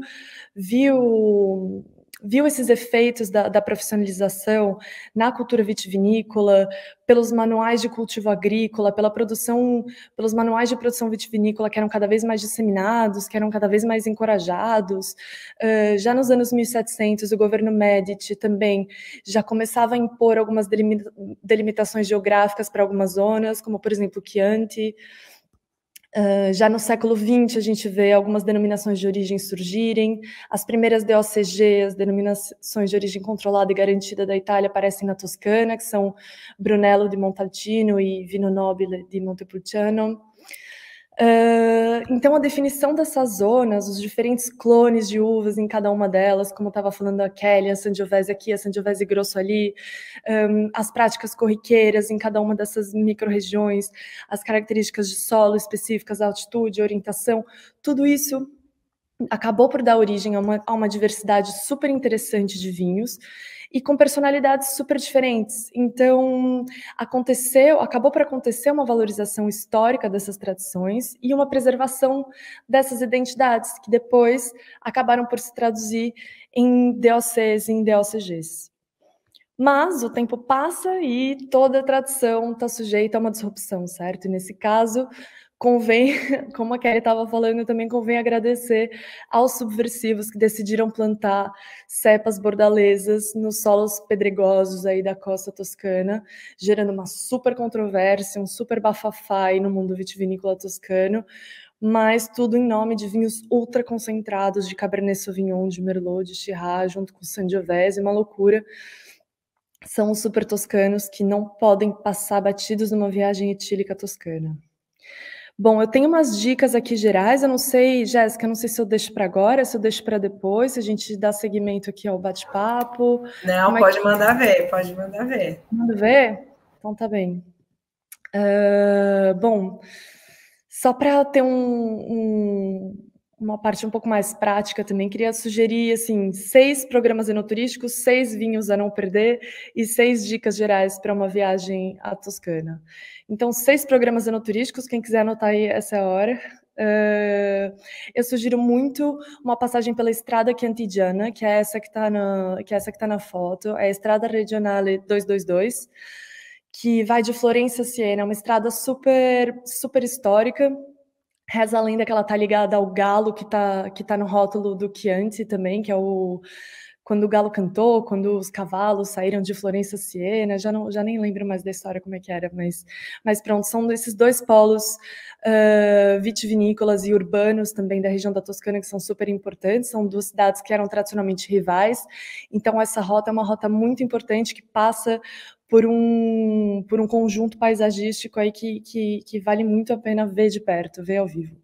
viu viu esses efeitos da, da profissionalização na cultura vitivinícola, pelos manuais de cultivo agrícola, pela produção, pelos manuais de produção vitivinícola que eram cada vez mais disseminados, que eram cada vez mais encorajados. Uh, já nos anos mil e setecentos, o governo Médici também já começava a impor algumas delimita- delimitações geográficas para algumas zonas, como, por exemplo, Chianti. Uh, já no século vinte, a gente vê algumas denominações de origem surgirem. As primeiras D O C G, as denominações de origem controlada e garantida da Itália, aparecem na Toscana, que são Brunello di Montalcino e Vino Nobile di Montepulciano. Uh, então, a definição dessas zonas, os diferentes clones de uvas em cada uma delas, como estava falando a Kelly, a Sangiovese aqui, a Sangiovese Grosso ali, um, as práticas corriqueiras em cada uma dessas micro-regiões, as características de solo específicas, a altitude, a orientação, tudo isso acabou por dar origem a uma, a uma diversidade super interessante de vinhos e com personalidades super diferentes. Então, aconteceu, acabou por acontecer uma valorização histórica dessas tradições e uma preservação dessas identidades, que depois acabaram por se traduzir em D O Cs e em D O C Gs. Mas o tempo passa e toda a tradição está sujeita a uma disrupção, certo? E nesse caso, convém, como a Kelly estava falando, também convém agradecer aos subversivos que decidiram plantar cepas bordalesas nos solos pedregosos aí da costa toscana, gerando uma super controvérsia, um super bafafá aí no mundo vitivinícola toscano, mas tudo em nome de vinhos ultra concentrados de Cabernet Sauvignon, de Merlot, de Shiraz, junto com Sangiovese, uma loucura. São os super toscanos que não podem passar batidos numa viagem etílica toscana. Bom, eu tenho umas dicas aqui gerais, eu não sei, Jéssica, eu não sei se eu deixo para agora, se eu deixo para depois, se a gente dá seguimento aqui ao bate-papo. Não, pode é mandar ver, pode mandar ver. Manda ver? Então tá bem. Uh, bom, só para ter um, um, uma parte um pouco mais prática também, queria sugerir, assim, seis programas enoturísticos, seis vinhos a não perder e seis dicas gerais para uma viagem à Toscana. Então, seis programas enoturísticos, quem quiser anotar aí, essa é a hora. Uh, eu sugiro muito uma passagem pela Estrada Chiantigiana, que é essa que está na, que é essa que tá na foto, é a Estrada Regionale duzentos e vinte e dois, que vai de Florença a Siena, é uma estrada super, super histórica. Reza a lenda que ela tá ligada ao galo que tá, que tá no rótulo do Chianti também, que é o quando o galo cantou, quando os cavalos saíram de Florença a Siena, já, não, já nem lembro mais da história como é que era, mas, mas pronto, são desses dois polos uh, vitivinícolas e urbanos também da região da Toscana que são super importantes, são duas cidades que eram tradicionalmente rivais, então essa rota é uma rota muito importante que passa por um, por um conjunto paisagístico aí que, que, que vale muito a pena ver de perto, ver ao vivo.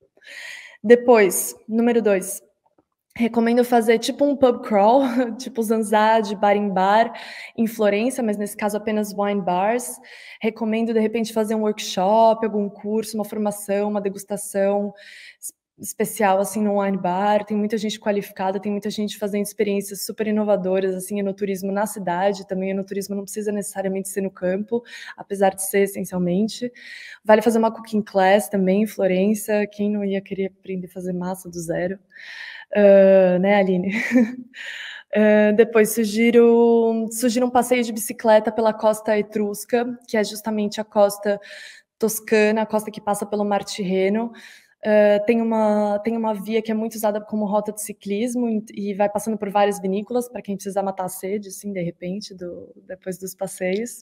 Depois, número dois, recomendo fazer tipo um pub crawl, tipo zanzar de bar em bar em Florença, mas nesse caso apenas wine bars. Recomendo, de repente, fazer um workshop, algum curso, uma formação, uma degustação especial, assim, no wine bar. Tem muita gente qualificada, tem muita gente fazendo experiências super inovadoras, assim, enoturismo na cidade. Também enoturismo não precisa necessariamente ser no campo, apesar de ser essencialmente. Vale fazer uma cooking class também em Florença. Quem não ia querer aprender a fazer massa do zero? Uh, né, Aline? Uh, depois sugiro, sugiro um passeio de bicicleta pela costa etrusca, que é justamente a costa toscana, a costa que passa pelo Mar Tirreno. Uh, tem, uma, tem uma via que é muito usada como rota de ciclismo e vai passando por várias vinícolas, para quem precisa matar a sede, assim, de repente, do, depois dos passeios.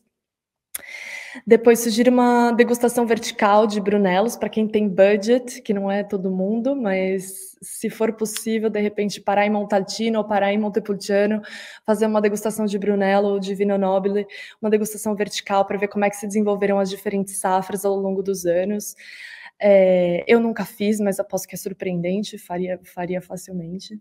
Depois sugiro uma degustação vertical de Brunelos, para quem tem budget, que não é todo mundo, mas se for possível, de repente, parar em Montalcino ou parar em Montepulciano, fazer uma degustação de Brunello ou de Vinho Nobile, uma degustação vertical para ver como é que se desenvolveram as diferentes safras ao longo dos anos. É, eu nunca fiz, mas aposto que é surpreendente, faria, faria facilmente.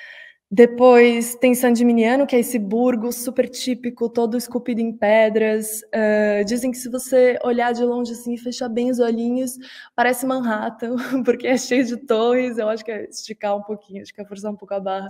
Depois tem San Gimignano, que é esse burgo super típico, todo esculpido em pedras. Uh, dizem que se você olhar de longe assim e fechar bem os olhinhos, parece Manhattan, porque é cheio de torres. Eu acho que é esticar um pouquinho, acho que é forçar um pouco a barra.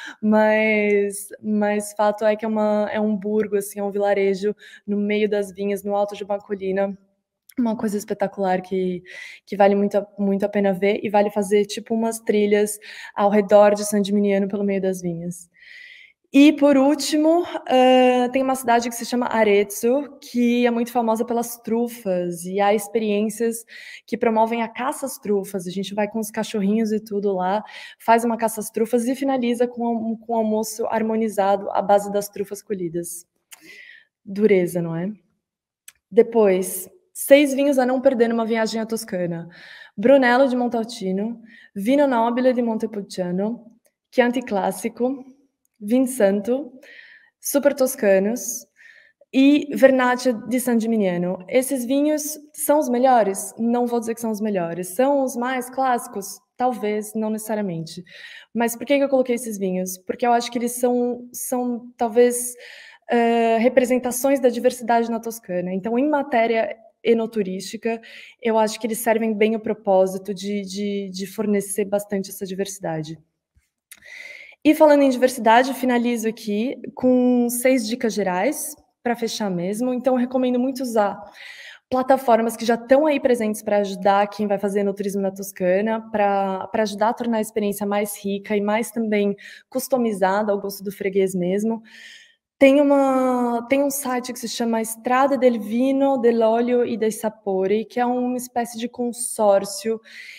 Mas, mas fato é que é, uma, é um burgo, assim, é um vilarejo no meio das vinhas, no alto de uma colina. Uma coisa espetacular que, que vale muito a, muito a pena ver e vale fazer tipo umas trilhas ao redor de San Gimignano pelo meio das vinhas. E por último, uh, tem uma cidade que se chama Arezzo, que é muito famosa pelas trufas e há experiências que promovem a caça às trufas. A gente vai com os cachorrinhos e tudo lá, faz uma caça às trufas e finaliza com um, com um almoço harmonizado à base das trufas colhidas. Dureza, não é? Depois, seis vinhos a não perder numa viagem à Toscana. Brunello de Montalcino, Vinho Nobile di Montepulciano, Chianti Classico, Vinsanto, Super Toscanos e Vernaccia di San Gimignano. Esses vinhos são os melhores? Não vou dizer que são os melhores. São os mais clássicos? Talvez, não necessariamente. Mas por que eu coloquei esses vinhos? Porque eu acho que eles são, são talvez, uh, representações da diversidade na Toscana. Então, em matéria enoturística, eu acho que eles servem bem o propósito de, de, de fornecer bastante essa diversidade. E falando em diversidade, finalizo aqui com seis dicas gerais para fechar mesmo. Então, eu recomendo muito usar plataformas que já estão aí presentes para ajudar quem vai fazer enoturismo na Toscana, para ajudar a tornar a experiência mais rica e mais também customizada ao gosto do freguês mesmo. Tem, uma, tem um site que se chama Strada del Vino, dell'Olio e dei Sapori, que é uma espécie de consórcio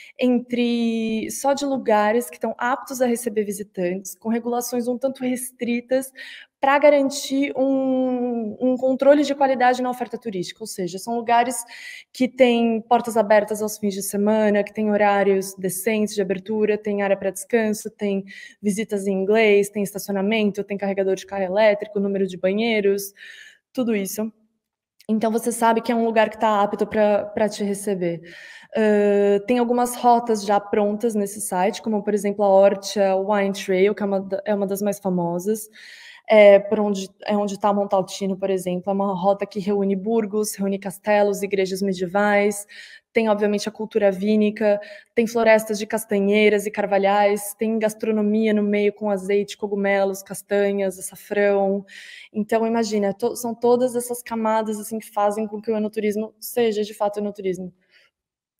entre só de lugares que estão aptos a receber visitantes, com regulações um tanto restritas, para garantir um, um controle de qualidade na oferta turística, ou seja, são lugares que têm portas abertas aos fins de semana, que têm horários decentes de abertura, tem área para descanso, tem visitas em inglês, tem estacionamento, tem carregador de carro elétrico, número de banheiros, tudo isso. Então, você sabe que é um lugar que está apto para te receber. Uh, tem algumas rotas já prontas nesse site, como, por exemplo, a Orcia Wine Trail, que é uma, é uma das mais famosas, é, por onde é onde está Montalcino, por exemplo. É uma rota que reúne burgos, reúne castelos, igrejas medievais, tem, obviamente, a cultura vínica, tem florestas de castanheiras e carvalhais, tem gastronomia no meio com azeite, cogumelos, castanhas, açafrão. Então, imagina, to- são todas essas camadas assim, que fazem com que o enoturismo seja, de fato, enoturismo.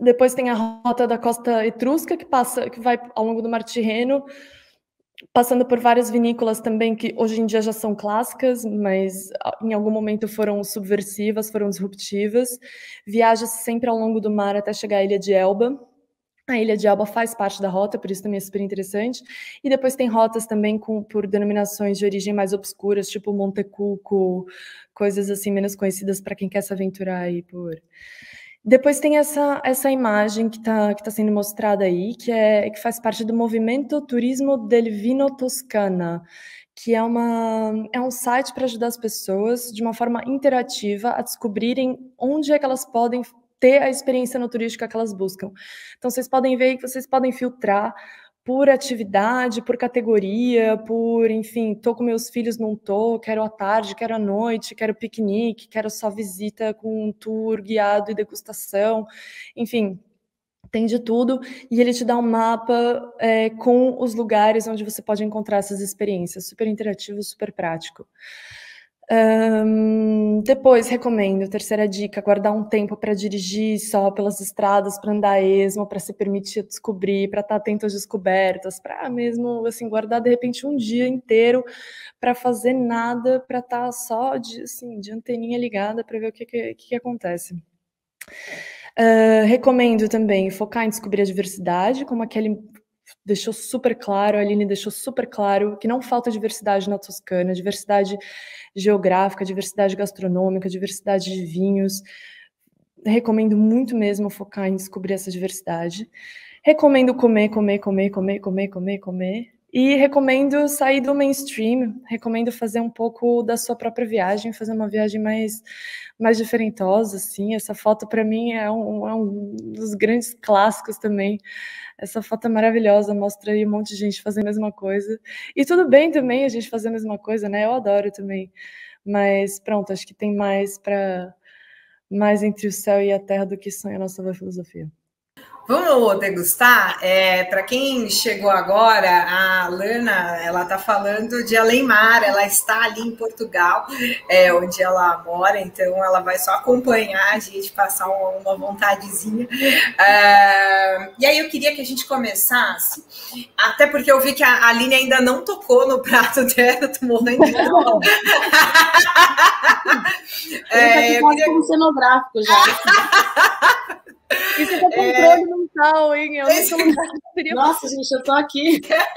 Depois tem a rota da Costa Etrusca, que passa, que vai ao longo do Mar Tirreno, passando por várias vinícolas também, que hoje em dia já são clássicas, mas em algum momento foram subversivas, foram disruptivas. Viaja-se sempre ao longo do mar até chegar à Ilha de Elba. A Ilha de Elba faz parte da rota, por isso também é super interessante. E depois tem rotas também com, por denominações de origem mais obscuras, tipo Montecuco, coisas assim menos conhecidas para quem quer se aventurar aí por... Depois tem essa, essa imagem que está que tá sendo mostrada aí, que, é, que faz parte do movimento Turismo del Vino Toscana, que é, uma, é um site para ajudar as pessoas, de uma forma interativa, a descobrirem onde é que elas podem ter a experiência no turística que elas buscam. Então, vocês podem ver que vocês podem filtrar por atividade, por categoria, por, enfim, tô com meus filhos, não tô, quero à tarde, quero à noite, quero piquenique, quero só visita com um tour guiado e degustação, enfim, tem de tudo, e ele te dá um mapa é, com os lugares onde você pode encontrar essas experiências, super interativo, super prático. Um, depois, recomendo, terceira dica, guardar um tempo para dirigir só pelas estradas, para andar a esmo, para se permitir descobrir, para estar atento às descobertas, para mesmo, assim, guardar, de repente, um dia inteiro para fazer nada, para estar só de, assim, de anteninha ligada para ver o que, que, que acontece. Uh, recomendo também focar em descobrir a diversidade, como a Kelly deixou super claro, a Aline deixou super claro, que não falta diversidade na Toscana, diversidade geográfica, diversidade gastronômica, diversidade de vinhos. Recomendo muito mesmo focar em descobrir essa diversidade. Recomendo comer, comer, comer, comer, comer, comer, comer. E recomendo sair do mainstream, recomendo fazer um pouco da sua própria viagem, fazer uma viagem mais, mais diferentosa, assim. Essa foto, para mim, é um, é um dos grandes clássicos também. Essa foto é maravilhosa, mostra aí um monte de gente fazendo a mesma coisa. E tudo bem também a gente fazer a mesma coisa, né? Eu adoro também. Mas pronto, acho que tem mais para mais entre o céu e a terra do que sonha a nossa nova filosofia. Vamos degustar? É, para quem chegou agora, a Lana, ela está falando de Além-Mar, ela está ali em Portugal, é, onde ela mora, então ela vai só acompanhar a gente, passar uma, uma vontadezinha. Uh, e aí eu queria que a gente começasse, até porque eu vi que a Aline ainda não tocou no prato dela, tô morrendo de dó. é, eu queria... como cenográfico já. Isso é controle é... mental, hein? Eu Esse... não seria... Nossa, gente, eu tô aqui.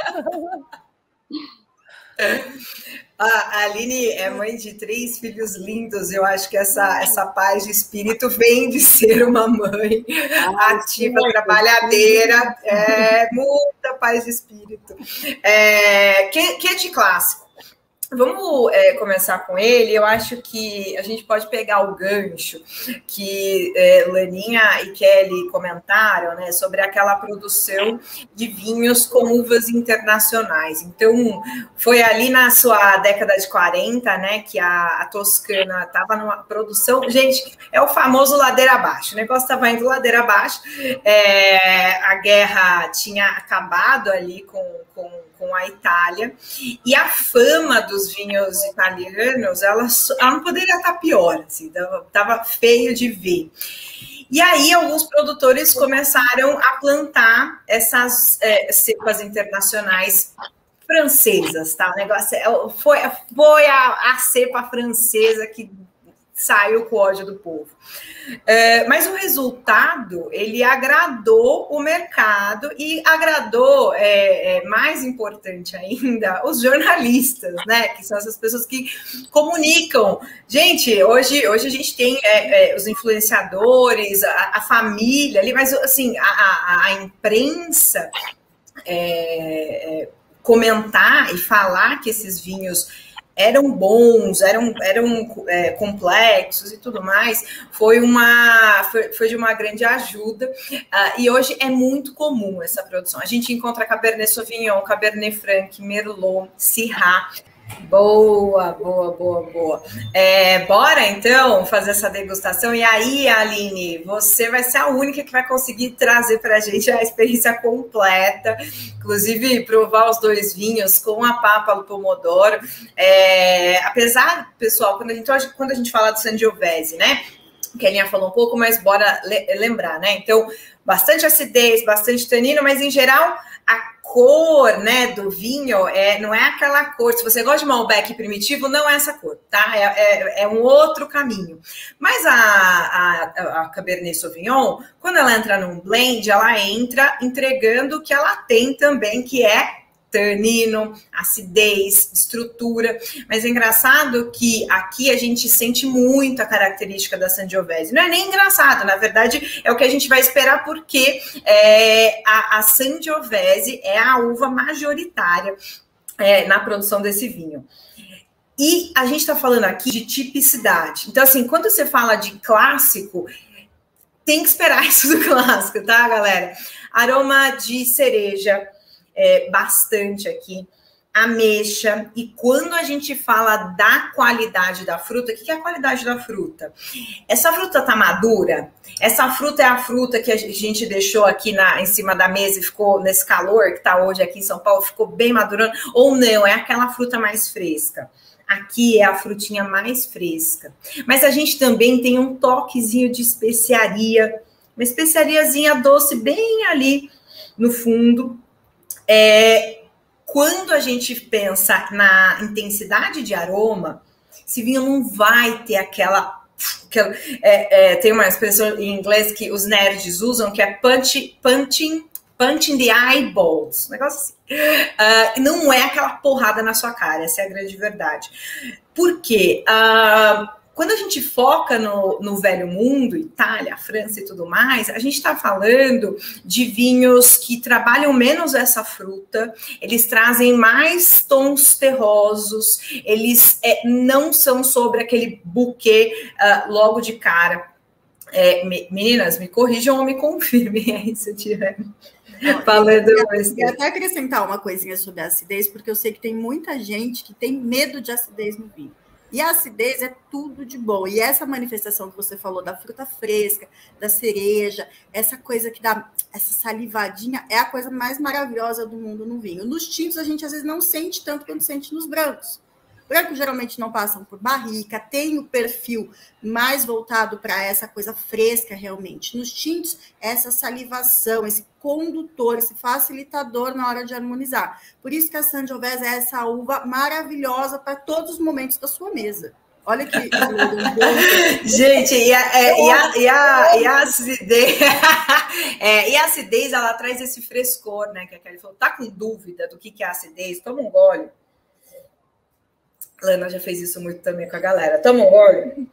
A Aline é mãe de três filhos lindos. Eu acho que essa, essa paz de espírito vem de ser uma mãe ah, ativa, sim, trabalhadeira. É, muita paz de espírito. É, que, que é de clássico. Vamos é, começar com ele. Eu acho que a gente pode pegar o gancho que é, Laninha e Kelly comentaram, né, sobre aquela produção de vinhos com uvas internacionais. Então, foi ali na sua década de quarenta, né, que a, a Toscana estava numa produção... Gente, é o famoso ladeira abaixo. O negócio estava indo ladeira abaixo. É, a guerra tinha acabado ali com... com com a Itália, e a fama dos vinhos italianos, ela, ela não poderia estar pior, assim, estava feio de ver. E aí, alguns produtores começaram a plantar essas é, cepas internacionais francesas, tá? O negócio é, foi, foi a, a cepa francesa que saiu com o ódio do povo. É, mas o resultado, ele agradou o mercado e agradou, é, é, mais importante ainda, os jornalistas, né? Que são essas pessoas que comunicam. Gente, hoje, hoje a gente tem é, é, os influenciadores, a, a família ali, mas assim, a, a, a imprensa é, é, comentar e falar que esses vinhos eram bons, eram, eram é, complexos e tudo mais, foi, uma, foi, foi de uma grande ajuda, uh, e hoje é muito comum essa produção. A gente encontra Cabernet Sauvignon, Cabernet Franc, Merlot, Syrah. Boa, boa, boa, boa. É, bora, então, fazer essa degustação. E aí, Aline, você vai ser a única que vai conseguir trazer para a gente a experiência completa, inclusive provar os dois vinhos com a Papalo Pomodoro. É, apesar, pessoal, quando a gente, quando a gente fala do Sangiovese, né? que a Linha falou um pouco, mas bora lembrar, né? Então, bastante acidez, bastante tanino, mas em geral a cor, né, do vinho é, não é aquela cor. Se você gosta de Malbec primitivo, não é essa cor, tá? É, é, é um outro caminho. Mas a, a, a Cabernet Sauvignon, quando ela entra num blend, ela entra entregando o que ela tem também, que é tanino, acidez, estrutura. Mas é engraçado que aqui a gente sente muito a característica da Sangiovese. Não é nem engraçado, na verdade é o que a gente vai esperar, porque é, a, a Sangiovese é a uva majoritária é, na produção desse vinho. E a gente está falando aqui de tipicidade. Então, assim, quando você fala de clássico, tem que esperar isso do clássico, tá, galera? Aroma de cereja, É, bastante aqui, ameixa. E quando a gente fala da qualidade da fruta, o que é a qualidade da fruta? Essa fruta tá madura? Essa fruta é a fruta que a gente deixou aqui na, em cima da mesa e ficou nesse calor que tá hoje aqui em São Paulo, ficou bem madurando? Ou não, é aquela fruta mais fresca? Aqui é a frutinha mais fresca. Mas a gente também tem um toquezinho de especiaria, uma especiariazinha doce bem ali no fundo. É, quando a gente pensa na intensidade de aroma, esse vinho não vai ter aquela... aquela é, é, tem uma expressão em inglês que os nerds usam, que é punch, punching, punching the eyeballs, um negócio assim. Uh, não é aquela porrada na sua cara, essa é a grande verdade. Por quê? Uh, Quando a gente foca no, no velho mundo, Itália, França e tudo mais, a gente está falando de vinhos que trabalham menos essa fruta, eles trazem mais tons terrosos, eles é, não são sobre aquele buquê uh, logo de cara. É, meninas, me corrijam ou me confirmem aí se eu tiver falando. Eu queria até acrescentar uma coisinha sobre a acidez, porque eu sei que tem muita gente que tem medo de acidez no vinho. E a acidez é tudo de bom. E essa manifestação que você falou da fruta fresca, da cereja, essa coisa que dá, essa salivadinha, é a coisa mais maravilhosa do mundo no vinho. Nos tintos, a gente às vezes não sente tanto quanto sente nos brancos. Brancos geralmente não passam por barrica, tem o perfil mais voltado para essa coisa fresca realmente. Nos tintos, essa salivação, esse condutor, esse facilitador na hora de harmonizar. Por isso que a Sangiovese é essa uva maravilhosa para todos os momentos da sua mesa. Olha que... Gente, e a, é, e a, e a, e a acidez... é, e a acidez, ela traz esse frescor, né? Que a Kelly falou, tá com dúvida do que, que é acidez? Toma um gole. Lana já fez isso muito também com a galera. Toma um gole.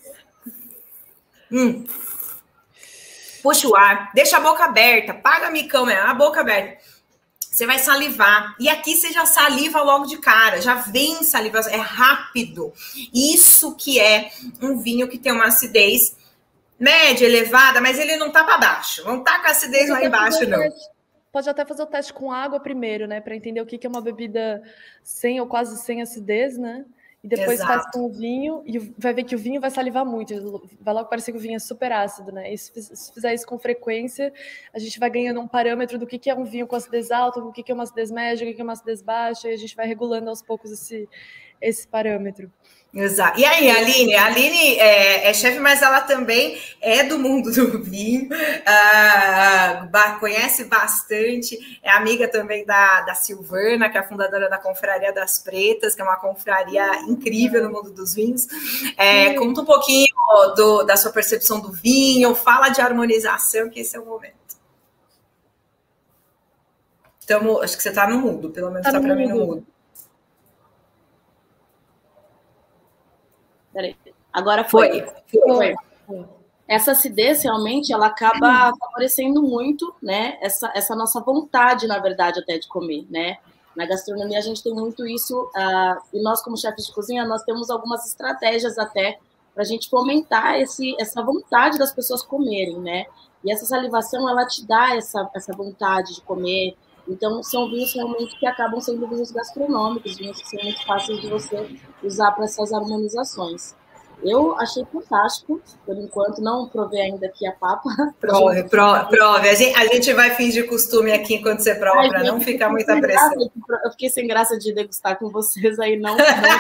Hum. Puxa o ar, deixa a boca aberta, paga micão, é a boca aberta. Você vai salivar. E aqui você já saliva logo de cara, já vem saliva, é rápido. Isso que é um vinho que tem uma acidez média, elevada, mas ele não tá para baixo. Não tá com acidez lá embaixo, não. Pode até fazer o teste com água primeiro, né? Para entender o que é uma bebida sem ou quase sem acidez, né? E depois Exato. Faz com o vinho e vai ver que o vinho vai salivar muito. Vai logo parecer que o vinho é super ácido, né? E se fizer isso com frequência, a gente vai ganhando um parâmetro do que é um vinho com acidez alta, do que é uma acidez média, do que é uma acidez baixa, e a gente vai regulando aos poucos esse, esse parâmetro. Exato. E aí, a Aline? A Aline é, é chefe, mas ela também é do mundo do vinho, uh, conhece bastante, é amiga também da, da Silvana, que é a fundadora da Confraria das Pretas, que é uma confraria incrível no mundo dos vinhos. É, conta um pouquinho do, da sua percepção do vinho, fala de harmonização, que esse é o momento. Então, acho que você está no mudo, pelo menos está para mim no mudo. Peraí. Agora foi. Foi. foi. Essa acidez, realmente, ela acaba favorecendo muito, né, essa, essa nossa vontade, na verdade, até de comer, né? Na gastronomia, a gente tem muito isso, uh, e nós, como chefes de cozinha, nós temos algumas estratégias até para a gente fomentar esse, essa vontade das pessoas comerem, né? E essa salivação, ela te dá essa, essa vontade de comer. Então, são vinhos realmente que acabam sendo vinhos gastronômicos, vinhos que são muito fáceis de você usar para essas harmonizações. Eu achei fantástico, por enquanto, não provei ainda aqui a papa. Prove, prove, prove. A gente, a gente vai fingir costume aqui enquanto você prova, para não ficar muita pressão. Eu fiquei sem graça de degustar com vocês aí, não.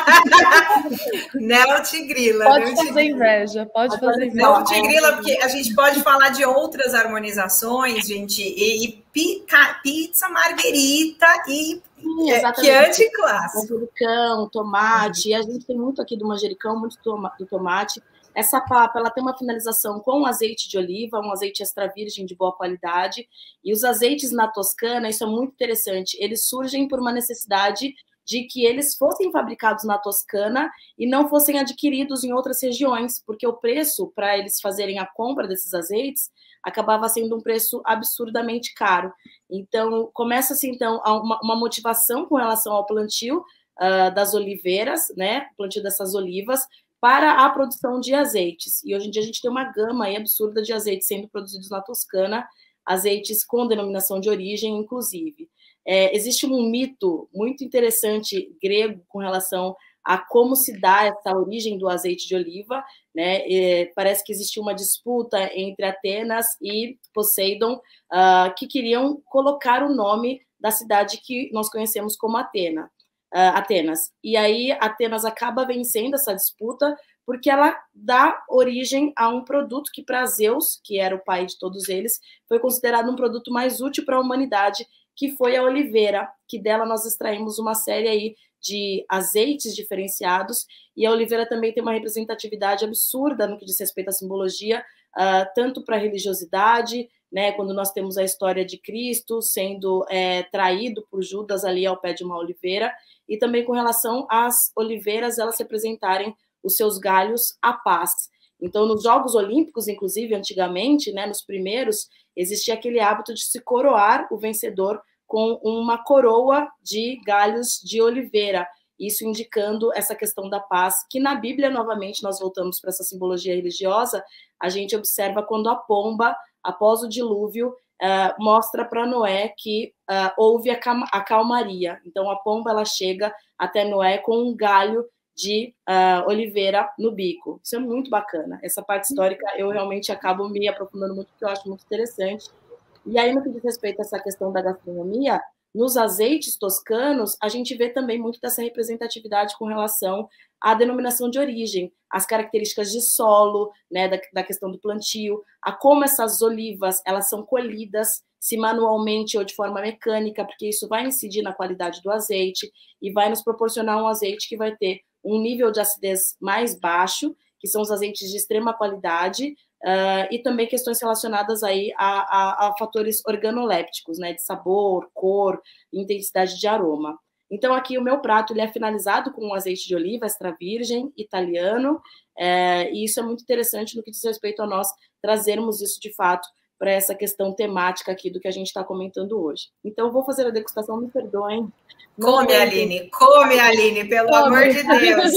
Não te grila. Pode não fazer te grila. inveja, pode fazer inveja. Não te grila, porque a gente pode falar de outras harmonizações, gente, e, e pica, pizza marguerita e Sim, é, que é anticlássico. Manjericão, tomate, uhum. A gente tem muito aqui do manjericão, muito do tomate. Essa papa, ela tem uma finalização com azeite de oliva, um azeite extra virgem de boa qualidade, e os azeites na Toscana, isso é muito interessante, eles surgem por uma necessidade de que eles fossem fabricados na Toscana e não fossem adquiridos em outras regiões, porque o preço para eles fazerem a compra desses azeites acabava sendo um preço absurdamente caro. Então, começa-se, então, uma, uma motivação com relação ao plantio uh, das oliveiras, né, o plantio dessas olivas, para a produção de azeites. E hoje em dia a gente tem uma gama aí absurda de azeites sendo produzidos na Toscana, azeites com denominação de origem, inclusive. É, existe um mito muito interessante grego com relação a como se dá essa origem do azeite de oliva, né? É, parece que existiu uma disputa entre Atenas e Poseidon, uh, que queriam colocar o nome da cidade que nós conhecemos como Atena, uh, Atenas. E aí Atenas acaba vencendo essa disputa porque ela dá origem a um produto que para Zeus, que era o pai de todos eles, foi considerado um produto mais útil para a humanidade, que foi a oliveira, que dela nós extraímos uma série aí de azeites diferenciados, e a oliveira também tem uma representatividade absurda no que diz respeito à simbologia, uh, tanto para a religiosidade, né, quando nós temos a história de Cristo sendo é, traído por Judas ali ao pé de uma oliveira, e também com relação às oliveiras, elas representarem os seus galhos à paz. Então, nos Jogos Olímpicos, inclusive, antigamente, né, nos primeiros, existia aquele hábito de se coroar o vencedor com uma coroa de galhos de oliveira, isso indicando essa questão da paz, que na Bíblia, novamente, nós voltamos para essa simbologia religiosa, a gente observa quando a pomba, após o dilúvio, uh, mostra para Noé que uh, houve a, a calmaria. Então, a pomba ela chega até Noé com um galho de uh, oliveira no bico. Isso é muito bacana. Essa parte histórica eu realmente acabo me aprofundando muito, porque eu acho muito interessante. E aí, no que diz respeito a essa questão da gastronomia, nos azeites toscanos, a gente vê também muito dessa representatividade com relação à denominação de origem, as características de solo, né, da, da questão do plantio, a como essas olivas elas são colhidas, se manualmente ou de forma mecânica, porque isso vai incidir na qualidade do azeite e vai nos proporcionar um azeite que vai ter um nível de acidez mais baixo, que são os azeites de extrema qualidade, uh, e também questões relacionadas aí a, a, a fatores organolépticos, né, de sabor, cor, intensidade de aroma. Então, aqui o meu prato ele é finalizado com um azeite de oliva extra virgem, italiano, é, e isso é muito interessante no que diz respeito a nós trazermos isso de fato para essa questão temática aqui do que a gente está comentando hoje. Então, vou fazer a degustação, me perdoem. Come, não, Aline, come, Aline, pelo come. amor de Deus.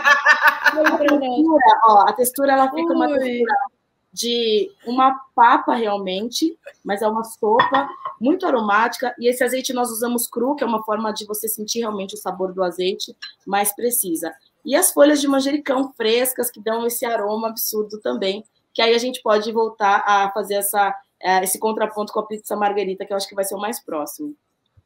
A textura, ó, a textura ela fica Ui. uma textura de uma papa realmente, mas é uma sopa muito aromática, e esse azeite nós usamos cru, que é uma forma de você sentir realmente o sabor do azeite mais precisa. E as folhas de manjericão frescas, que dão esse aroma absurdo também, que aí a gente pode voltar a fazer essa, esse contraponto com a pizza margarita, que eu acho que vai ser o mais próximo.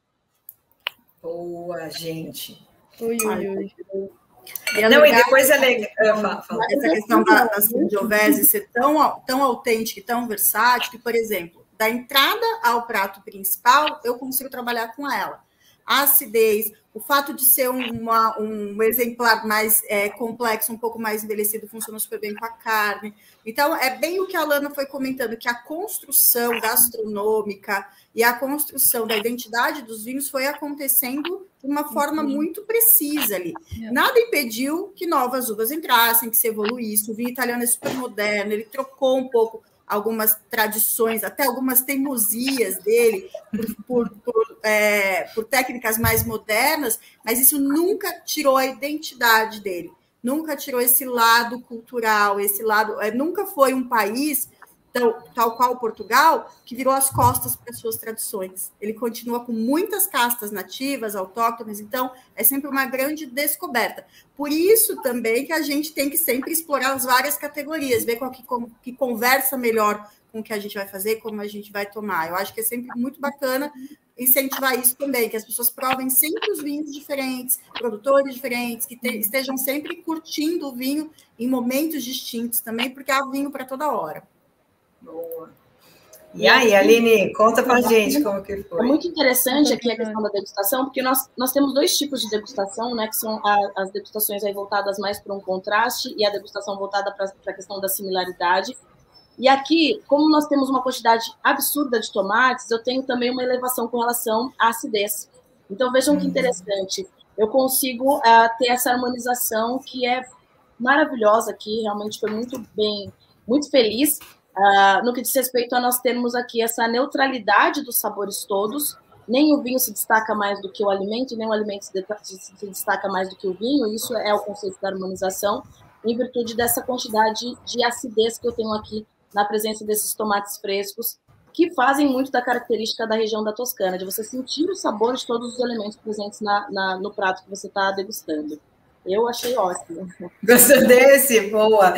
Boa, gente. Ui, ui, ui. E é Não, legal, e depois é legal. Fala, fala. Essa questão da, da Sangiovese ser tão, tão autêntica e tão versátil, que, por exemplo, da entrada ao prato principal, eu consigo trabalhar com ela. A acidez, o fato de ser uma, um exemplar mais é, complexo, um pouco mais envelhecido, funciona super bem com a carne. Então, é bem o que a Lana foi comentando, que a construção gastronômica e a construção da identidade dos vinhos foi acontecendo de uma forma muito precisa ali. Nada impediu que novas uvas entrassem, que se evoluísse. O vinho italiano é super moderno, ele trocou um pouco algumas tradições, até algumas teimosias dele, por, por, por, é, por técnicas mais modernas, mas isso nunca tirou a identidade dele, nunca tirou esse lado cultural, esse lado... É, nunca foi um país Então, tal qual Portugal, que virou as costas para as suas tradições. Ele continua com muitas castas nativas, autóctones, então é sempre uma grande descoberta. Por isso também que a gente tem que sempre explorar as várias categorias, ver qual que, como, que conversa melhor com o que a gente vai fazer, como a gente vai tomar. Eu acho que é sempre muito bacana incentivar isso também, que as pessoas provem sempre os vinhos diferentes, produtores diferentes, que te, estejam sempre curtindo o vinho em momentos distintos também, porque há vinho para toda hora. Boa. E aí, Aline, conta pra gente como que foi. É muito interessante aqui a questão da degustação, porque nós, nós temos dois tipos de degustação, né, que são a, as degustações aí voltadas mais para um contraste e a degustação voltada para a questão da similaridade. E aqui, como nós temos uma quantidade absurda de tomates, eu tenho também uma elevação com relação à acidez. Então, vejam que interessante. Eu consigo uh, ter essa harmonização que é maravilhosa aqui, realmente foi muito bem, muito feliz uh, no que diz respeito a nós termos aqui essa neutralidade dos sabores todos. Nem o vinho se destaca mais do que o alimento, nem o alimento se, se destaca mais do que o vinho. Isso é o conceito da harmonização, em virtude dessa quantidade de acidez que eu tenho aqui na presença desses tomates frescos, que fazem muito da característica da região da Toscana, de você sentir o sabor de todos os elementos presentes na, na, no prato que você está degustando. Eu achei ótimo. Gostou desse? Boa.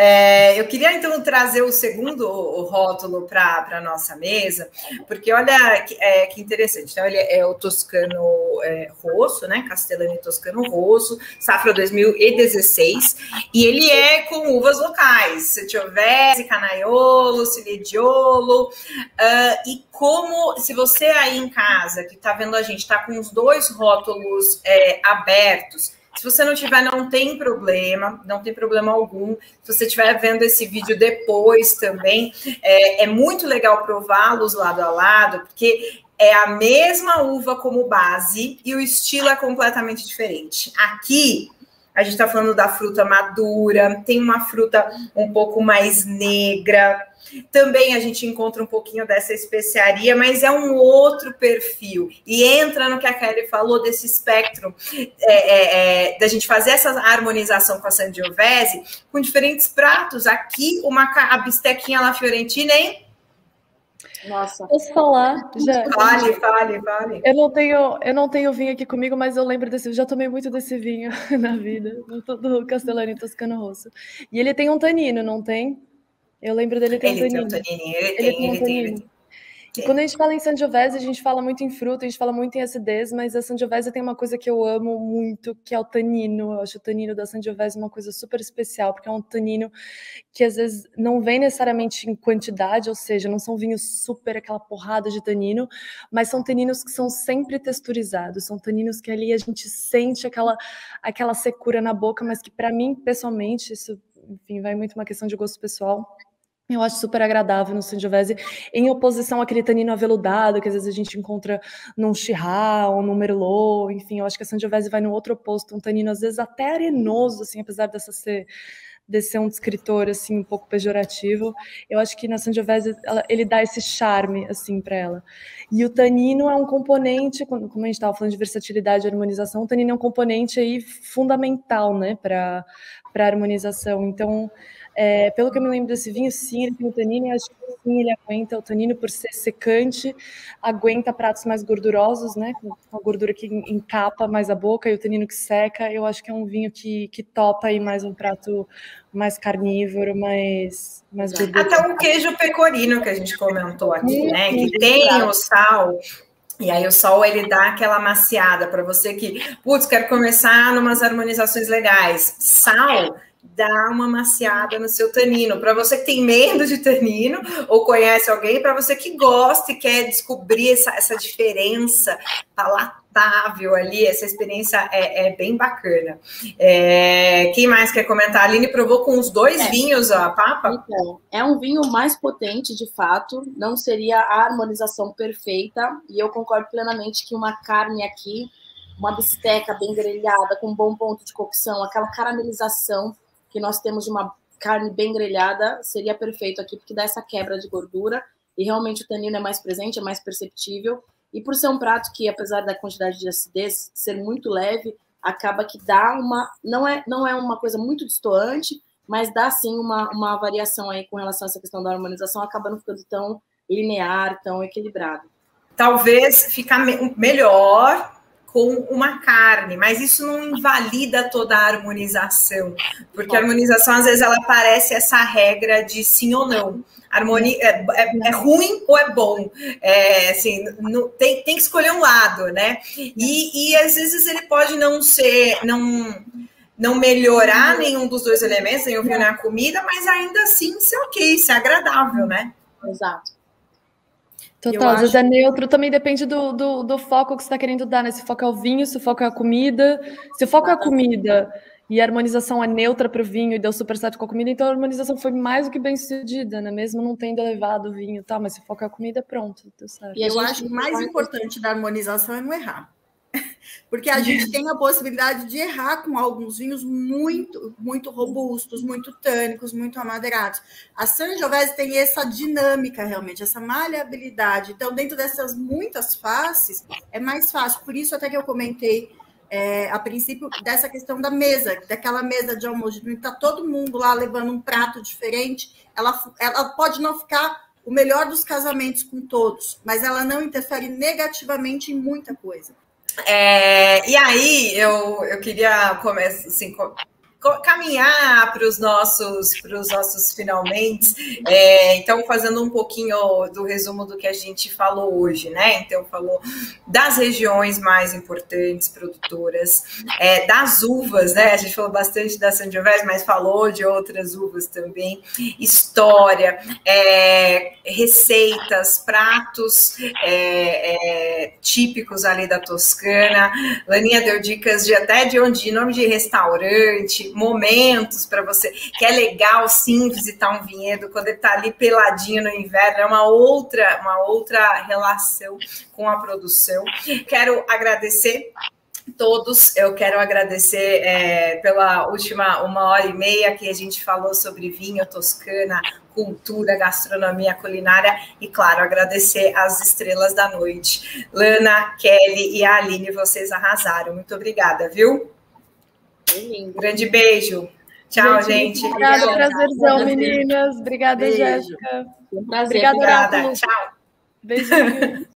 É, eu queria, então, trazer o segundo rótulo para a nossa mesa, porque olha que, é, que interessante. Então, ele é o Toscano é, Rosso, né? Castellani Toscano Rosso, safra dois mil e dezesseis, e ele é com uvas locais, Sangiovese, Canaiolo, Ciliegiolo, uh, e como, se você aí em casa, que está vendo a gente, está com os dois rótulos é, abertos, se você não tiver, não tem problema, não tem problema algum. Se você estiver vendo esse vídeo depois também, é, é muito legal prová-los lado a lado, porque é a mesma uva como base e o estilo é completamente diferente. Aqui, a gente está falando da fruta madura, tem uma fruta um pouco mais negra. Também a gente encontra um pouquinho dessa especiaria, mas é um outro perfil. E entra no que a Kelly falou desse espectro, é, é, é, da gente fazer essa harmonização com a Sangiovese com diferentes pratos. Aqui, uma a bistequinha lá fiorentina, hein? Nossa. Posso falar? Já, fale, fale, fale. Eu não tenho, eu não tenho vinho aqui comigo, mas eu lembro desse, eu já tomei muito desse vinho na vida, do, do Castellani Toscano Rosso. E ele tem um tanino, não tem? Eu lembro dele ter um Ele tanino. tem um taninho, ele, Ele tem, tem um ele tem, ele tanino. tem. E quando a gente fala em Sangiovese, a gente fala muito em fruta, a gente fala muito em acidez, mas a Sangiovese tem uma coisa que eu amo muito, que é o tanino. Eu acho o tanino da Sangiovese uma coisa super especial, porque é um tanino que às vezes não vem necessariamente em quantidade, ou seja, não são vinhos super aquela porrada de tanino, mas são taninos que são sempre texturizados, são taninos que ali a gente sente aquela, aquela secura na boca, mas que para mim, pessoalmente, isso, enfim, vai muito uma questão de gosto pessoal, eu acho super agradável no Sangiovese, em oposição àquele tanino aveludado que às vezes a gente encontra num Shiraz ou num Merlot, enfim, eu acho que a Sangiovese vai no outro oposto, um tanino às vezes até arenoso, assim, apesar dessa ser, de ser um descritor, assim, um pouco pejorativo, eu acho que na Sangiovese ela, ele dá esse charme, assim, para ela. E o tanino é um componente, como a gente estava falando de versatilidade e harmonização, o tanino é um componente aí fundamental, né, para para harmonização, então... É, pelo que eu me lembro desse vinho, sim, ele tem o tanino, e acho que sim, ele aguenta o tanino por ser secante, aguenta pratos mais gordurosos, né, com a gordura que encapa mais a boca e o tanino que seca. Eu acho que é um vinho que, que topa aí mais um prato mais carnívoro, mais, mais gorduroso. Até o queijo pecorino que a gente comentou aqui, né, que tem o sal. E aí o sol, ele dá aquela maciada para você que, putz, quero começar numas harmonizações legais. Sal dá uma maciada no seu tanino. Para você que tem medo de tanino ou conhece alguém, para você que gosta e quer descobrir essa, essa diferença palatável ali, essa experiência é, é bem bacana. É, quem mais quer comentar? A Aline provou com os dois é. vinhos a papa? Então, é um vinho mais potente, de fato, não seria a harmonização perfeita, e eu concordo plenamente que uma carne aqui, uma bisteca bem grelhada, com um bom ponto de cocção, aquela caramelização que nós temos de uma carne bem grelhada, seria perfeito aqui, porque dá essa quebra de gordura, e realmente o tanino é mais presente, é mais perceptível, e por ser um prato que, apesar da quantidade de acidez ser muito leve, acaba que dá uma... Não é, não é uma coisa muito destoante, mas dá sim uma, uma variação aí com relação a essa questão da harmonização, acaba não ficando tão linear, tão equilibrado. Talvez ficar me melhor com uma carne, mas isso não invalida toda a harmonização, porque a harmonização, às vezes, ela parece essa regra de sim ou não. Harmonia é, é, é ruim ou é bom? É, assim, não, tem, tem que escolher um lado, né? E, e às vezes ele pode não ser, não, não melhorar nenhum dos dois elementos, nem o vinho nem a comida, mas ainda assim ser ok, ser agradável, né? Exato. Total, às vezes é neutro, também depende do, do, do foco que você está querendo dar, né? Se o foco é o vinho, se o foco é a comida. Se o foco é a comida e a harmonização é neutra para o vinho e deu super certo com a comida, então a harmonização foi mais do que bem sucedida, né? Mesmo não tendo elevado o vinho, tá? Mas se o foco é a comida, pronto, deu certo. E eu acho que o mais importante da harmonização é não errar. Porque a gente tem a possibilidade de errar com alguns vinhos muito, muito robustos, muito tânicos, muito amadeirados. A Sangiovese tem essa dinâmica, realmente, essa maleabilidade. Então, dentro dessas muitas faces, é mais fácil. Por isso, até que eu comentei, é, a princípio, dessa questão da mesa, daquela mesa de almoço, que está todo mundo lá levando um prato diferente, ela, ela pode não ficar o melhor dos casamentos com todos, mas ela não interfere negativamente em muita coisa. É, e aí eu, eu queria começar assim, co, co, caminhar para os nossos, para os nossos finalmente. É, então, fazendo um pouquinho do resumo do que a gente falou hoje, né? Então, falou das regiões mais importantes, produtoras, é, das uvas, né? A gente falou bastante da Sangiovese, mas falou de outras uvas também, história, é, receitas, pratos é, é, típicos ali da Toscana. Laninha deu dicas de até de onde ir, nome de restaurante, momentos para você, que é legal sim visitar um vinhedo quando ele está ali peladinho no inverno, é uma outra, uma outra relação com a produção. Quero agradecer todos, eu quero agradecer é, pela última uma hora e meia que a gente falou sobre vinho, Toscana, cultura, gastronomia, culinária e, claro, agradecer as estrelas da noite. Lana, Kelly e a Aline, vocês arrasaram. Muito obrigada, viu? Um grande beijo. Tchau, gente. gente. Obrigada, prazerzão, meninas. Obrigada, Jéssica. Um prazer. Obrigada, obrigada. Oráculo. Tchau. Beijinho.